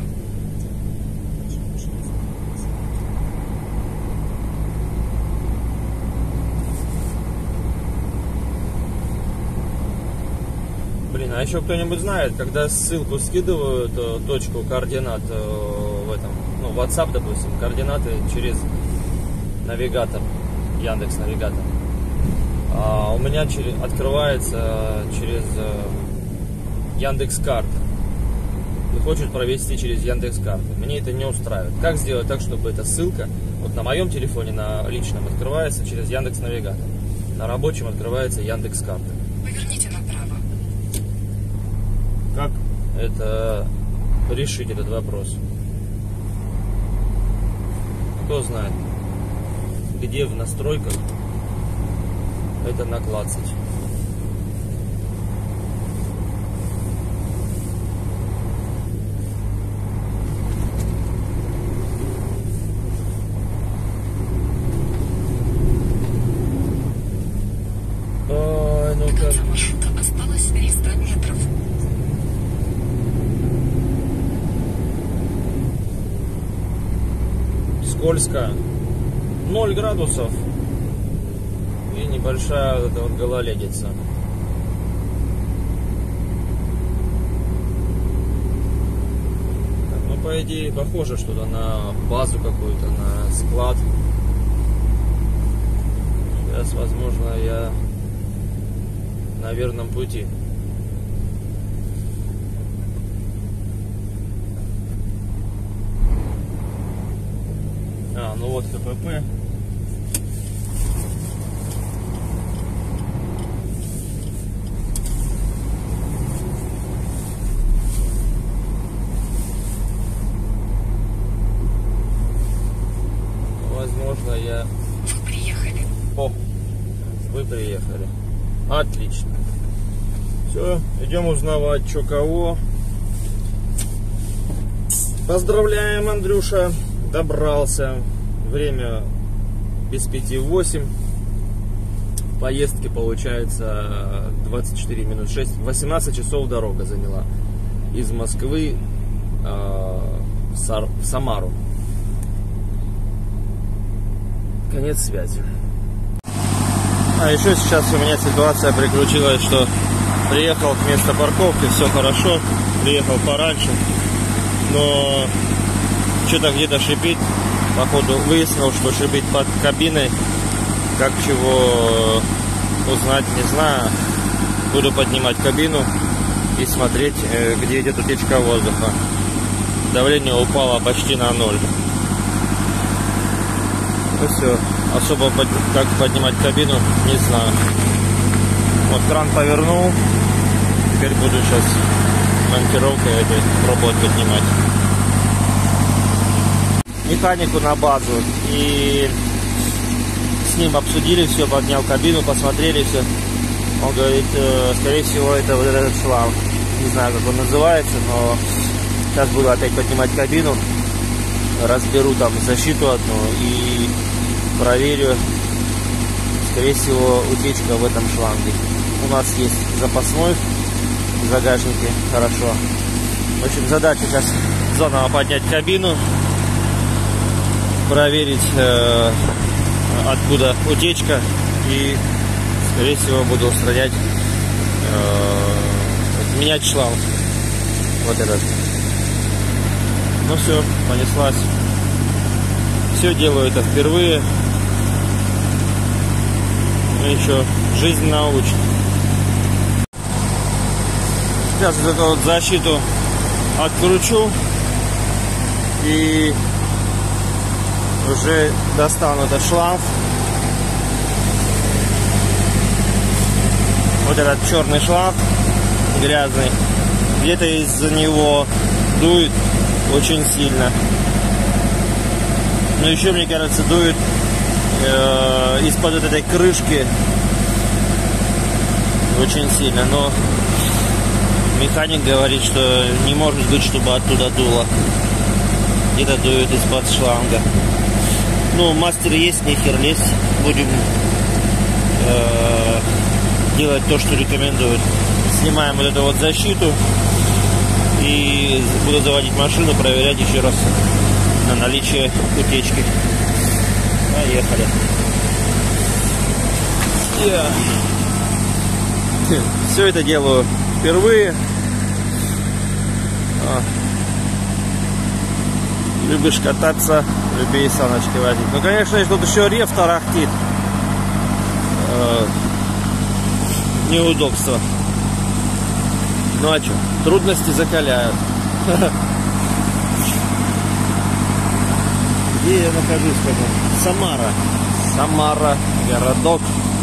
Блин, а еще кто-нибудь знает, когда ссылку скидывают, точку координат в этом, ну, WhatsApp, допустим, координаты через навигатор, Яндекс навигатор. А у меня открывается через Яндекс.Карты. И хочет провести через Яндекс.Карты. Мне это не устраивает. Как сделать так, чтобы эта ссылка вот на моем телефоне, на личном, открывается через Яндекс навигатор, на рабочем открывается Яндекс.Карты? Поверните направо. Как это решить, этот вопрос? Кто знает, где в настройках это наклацать? Ой, ну как... До маршрута осталось 300 метров. Скользко. 0 градусов. И небольшая вот эта вот гололедица. Так, ну, по идее, похоже что-то на базу какую-то, на склад. Сейчас, возможно, я на верном пути. Ну вот КПП. Возможно, я... Вы приехали. О, вы приехали. Отлично. Все, идем узнавать, что кого. Поздравляем, Андрюша. Добрался. Время без 5:08. Поездки получается 24 минут 6. 18 часов дорога заняла. Из Москвы в Самару. Конец связи. А еще сейчас у меня ситуация приключилась, что приехал к месту парковки, все хорошо, приехал пораньше, но что-то где-то шипит. Походу выяснил, что шипит под кабиной. Как чего узнать, не знаю. Буду поднимать кабину и смотреть, где идет утечка воздуха. Давление упало почти на 0. Ну все, особо как поднимать кабину, не знаю. Вот кран повернул. Теперь буду сейчас монтировкой этой пробовать поднимать. Механику на базу. И с ним обсудили все, поднял кабину, посмотрели все. Он говорит, скорее всего, это вот этот шланг. Не знаю, как он называется, но сейчас буду опять поднимать кабину. Разберу там защиту одну и проверю. Скорее всего, утечка в этом шланге. У нас есть запасной в загашнике. Хорошо. В общем, задача сейчас заново поднять кабину, проверить, откуда утечка, и, скорее всего, буду устранять, менять шланг. Вот этот. Ну все, понеслась. Все делаю это впервые. Ну ничего, жизнь научит. Сейчас вот эту вот защиту откручу и уже достану этот шланг. Вот этот черный шланг грязный. Где-то из-за него дует очень сильно. Но еще, мне кажется, дует из-под вот этой крышки очень сильно. Но механик говорит, что не может быть, чтобы оттуда дуло. Где-то дует из-под шланга. Ну, мастер есть, нехер лезть. Будем делать то, что рекомендуют. Снимаем вот эту вот защиту и буду заводить машину, проверять еще раз на наличие утечки. Поехали. Все это делаю впервые. Любишь кататься, люби и саночки возить. Ну, конечно, тут еще рев тарахтит. Неудобство. Ну а что? Трудности закаляют. Где я нахожусь, как Самара. Самара, городок.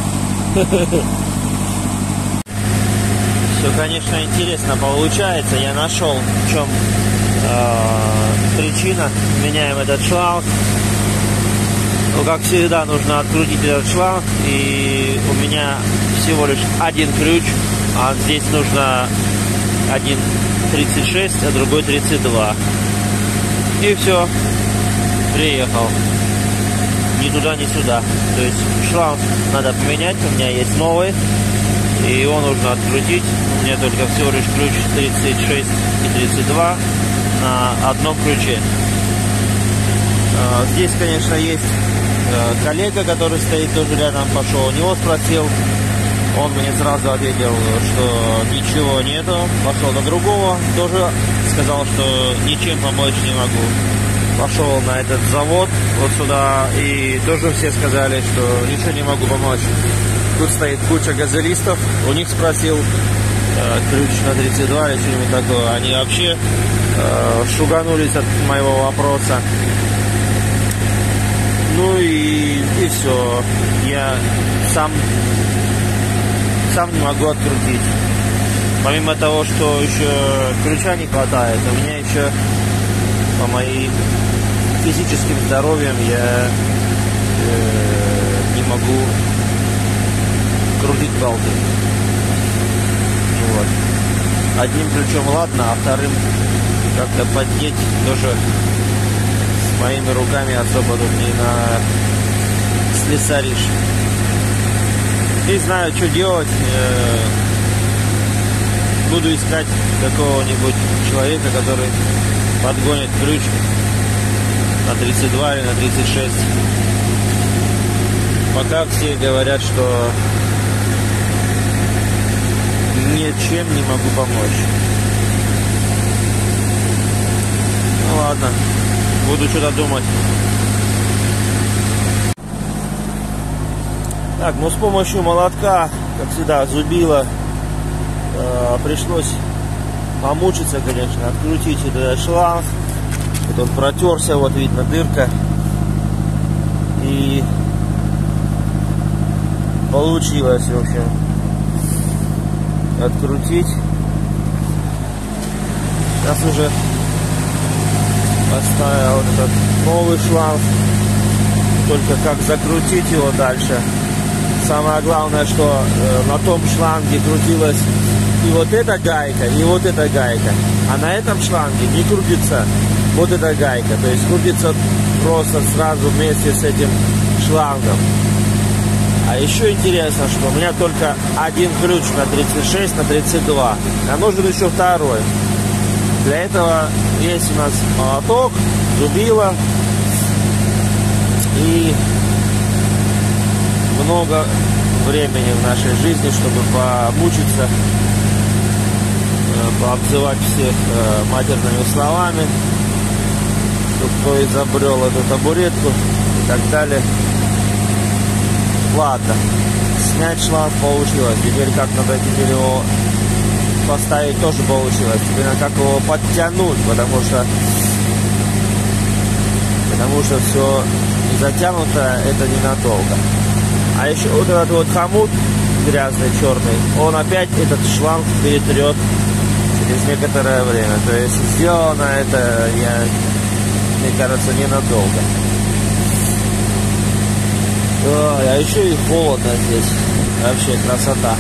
Все, конечно, интересно получается. Я нашел, в чем причина. Меняем этот шланг. Ну, как всегда, нужно открутить этот шланг. И у меня всего лишь один ключ. А здесь нужно один 36, а другой 32. И все. Приехал. Ни туда, ни сюда. То есть шланг надо поменять. У меня есть новый. И его нужно открутить. У меня только всего лишь ключ 36 и 32 на одном ключе. Здесь, конечно, есть коллега, который стоит тоже рядом, пошел. У него спросил. Он мне сразу ответил, что ничего нету. Пошел до другого. Тоже сказал, что ничем помочь не могу. Пошел на этот завод, вот сюда, и тоже все сказали, что ничего не могу помочь. Тут стоит куча газелистов, у них спросил ключ на 32 или что-нибудь такое. Они вообще шуганулись от моего вопроса. Ну и все. Я сам не могу открутить. Помимо того, что еще ключа не хватает, у меня еще по моим физическим здоровьем я не могу крутить болты. Вот. Одним ключом ладно, а вторым как-то поднять тоже с моими руками особо тут не слесаришь. Не знаю, что делать. Буду искать какого-нибудь человека, который подгонит ключ на 32 или на 36. Пока все говорят, что ничем не могу помочь. Ну ладно, буду что-то думать. Так, ну с помощью молотка, как всегда, зубила, пришлось помучиться, конечно, открутить этот шланг. Вот он протерся, вот видно дырка. И получилось, в общем, открутить. Сейчас уже поставил вот этот новый шланг. Только как закрутить его дальше. Самое главное, что на том шланге крутилась и вот эта гайка, и вот эта гайка. А на этом шланге не крутится вот эта гайка. То есть крутится просто сразу вместе с этим шлангом. А еще интересно, что у меня только один ключ на 36, на 32. А нужен еще второй. Для этого есть у нас молоток, зубило и много времени в нашей жизни, чтобы помучиться, пообзывать всех матерными словами, кто изобрел эту табуретку и так далее. Ладно, снять шланг получилось. Теперь как надо его поставить, тоже получилось. Теперь надо как его подтянуть, потому что все затянуто, это ненадолго. А еще вот этот вот хомут грязный, черный, он опять этот шланг перетрет через некоторое время. То есть сделано это, мне кажется, ненадолго. Ой, а еще и холодно здесь. Вообще красота.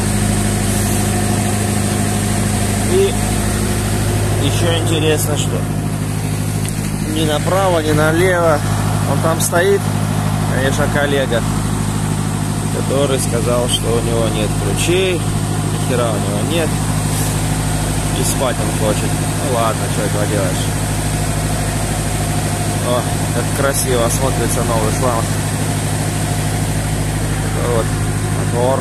И еще интересно, что ни направо, ни налево. Он там стоит, конечно, коллега, который сказал, что у него нет ключей, ни хера у него нет, и спать он хочет. Ну ладно, что это поделаешь. О, как красиво смотрится новый шланг. Вот, мотор.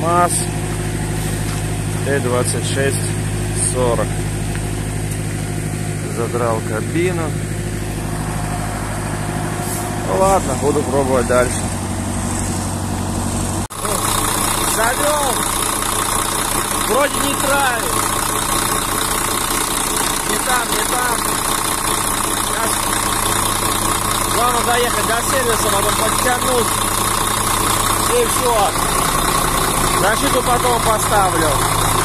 МАЗ Т-26-40. Задрал кабину. Ну ладно, буду пробовать дальше. Завел! Вроде нейтрален. Не там. Сейчас главное доехать до сервиса, потом подтянуть. И все. Защиту потом поставлю.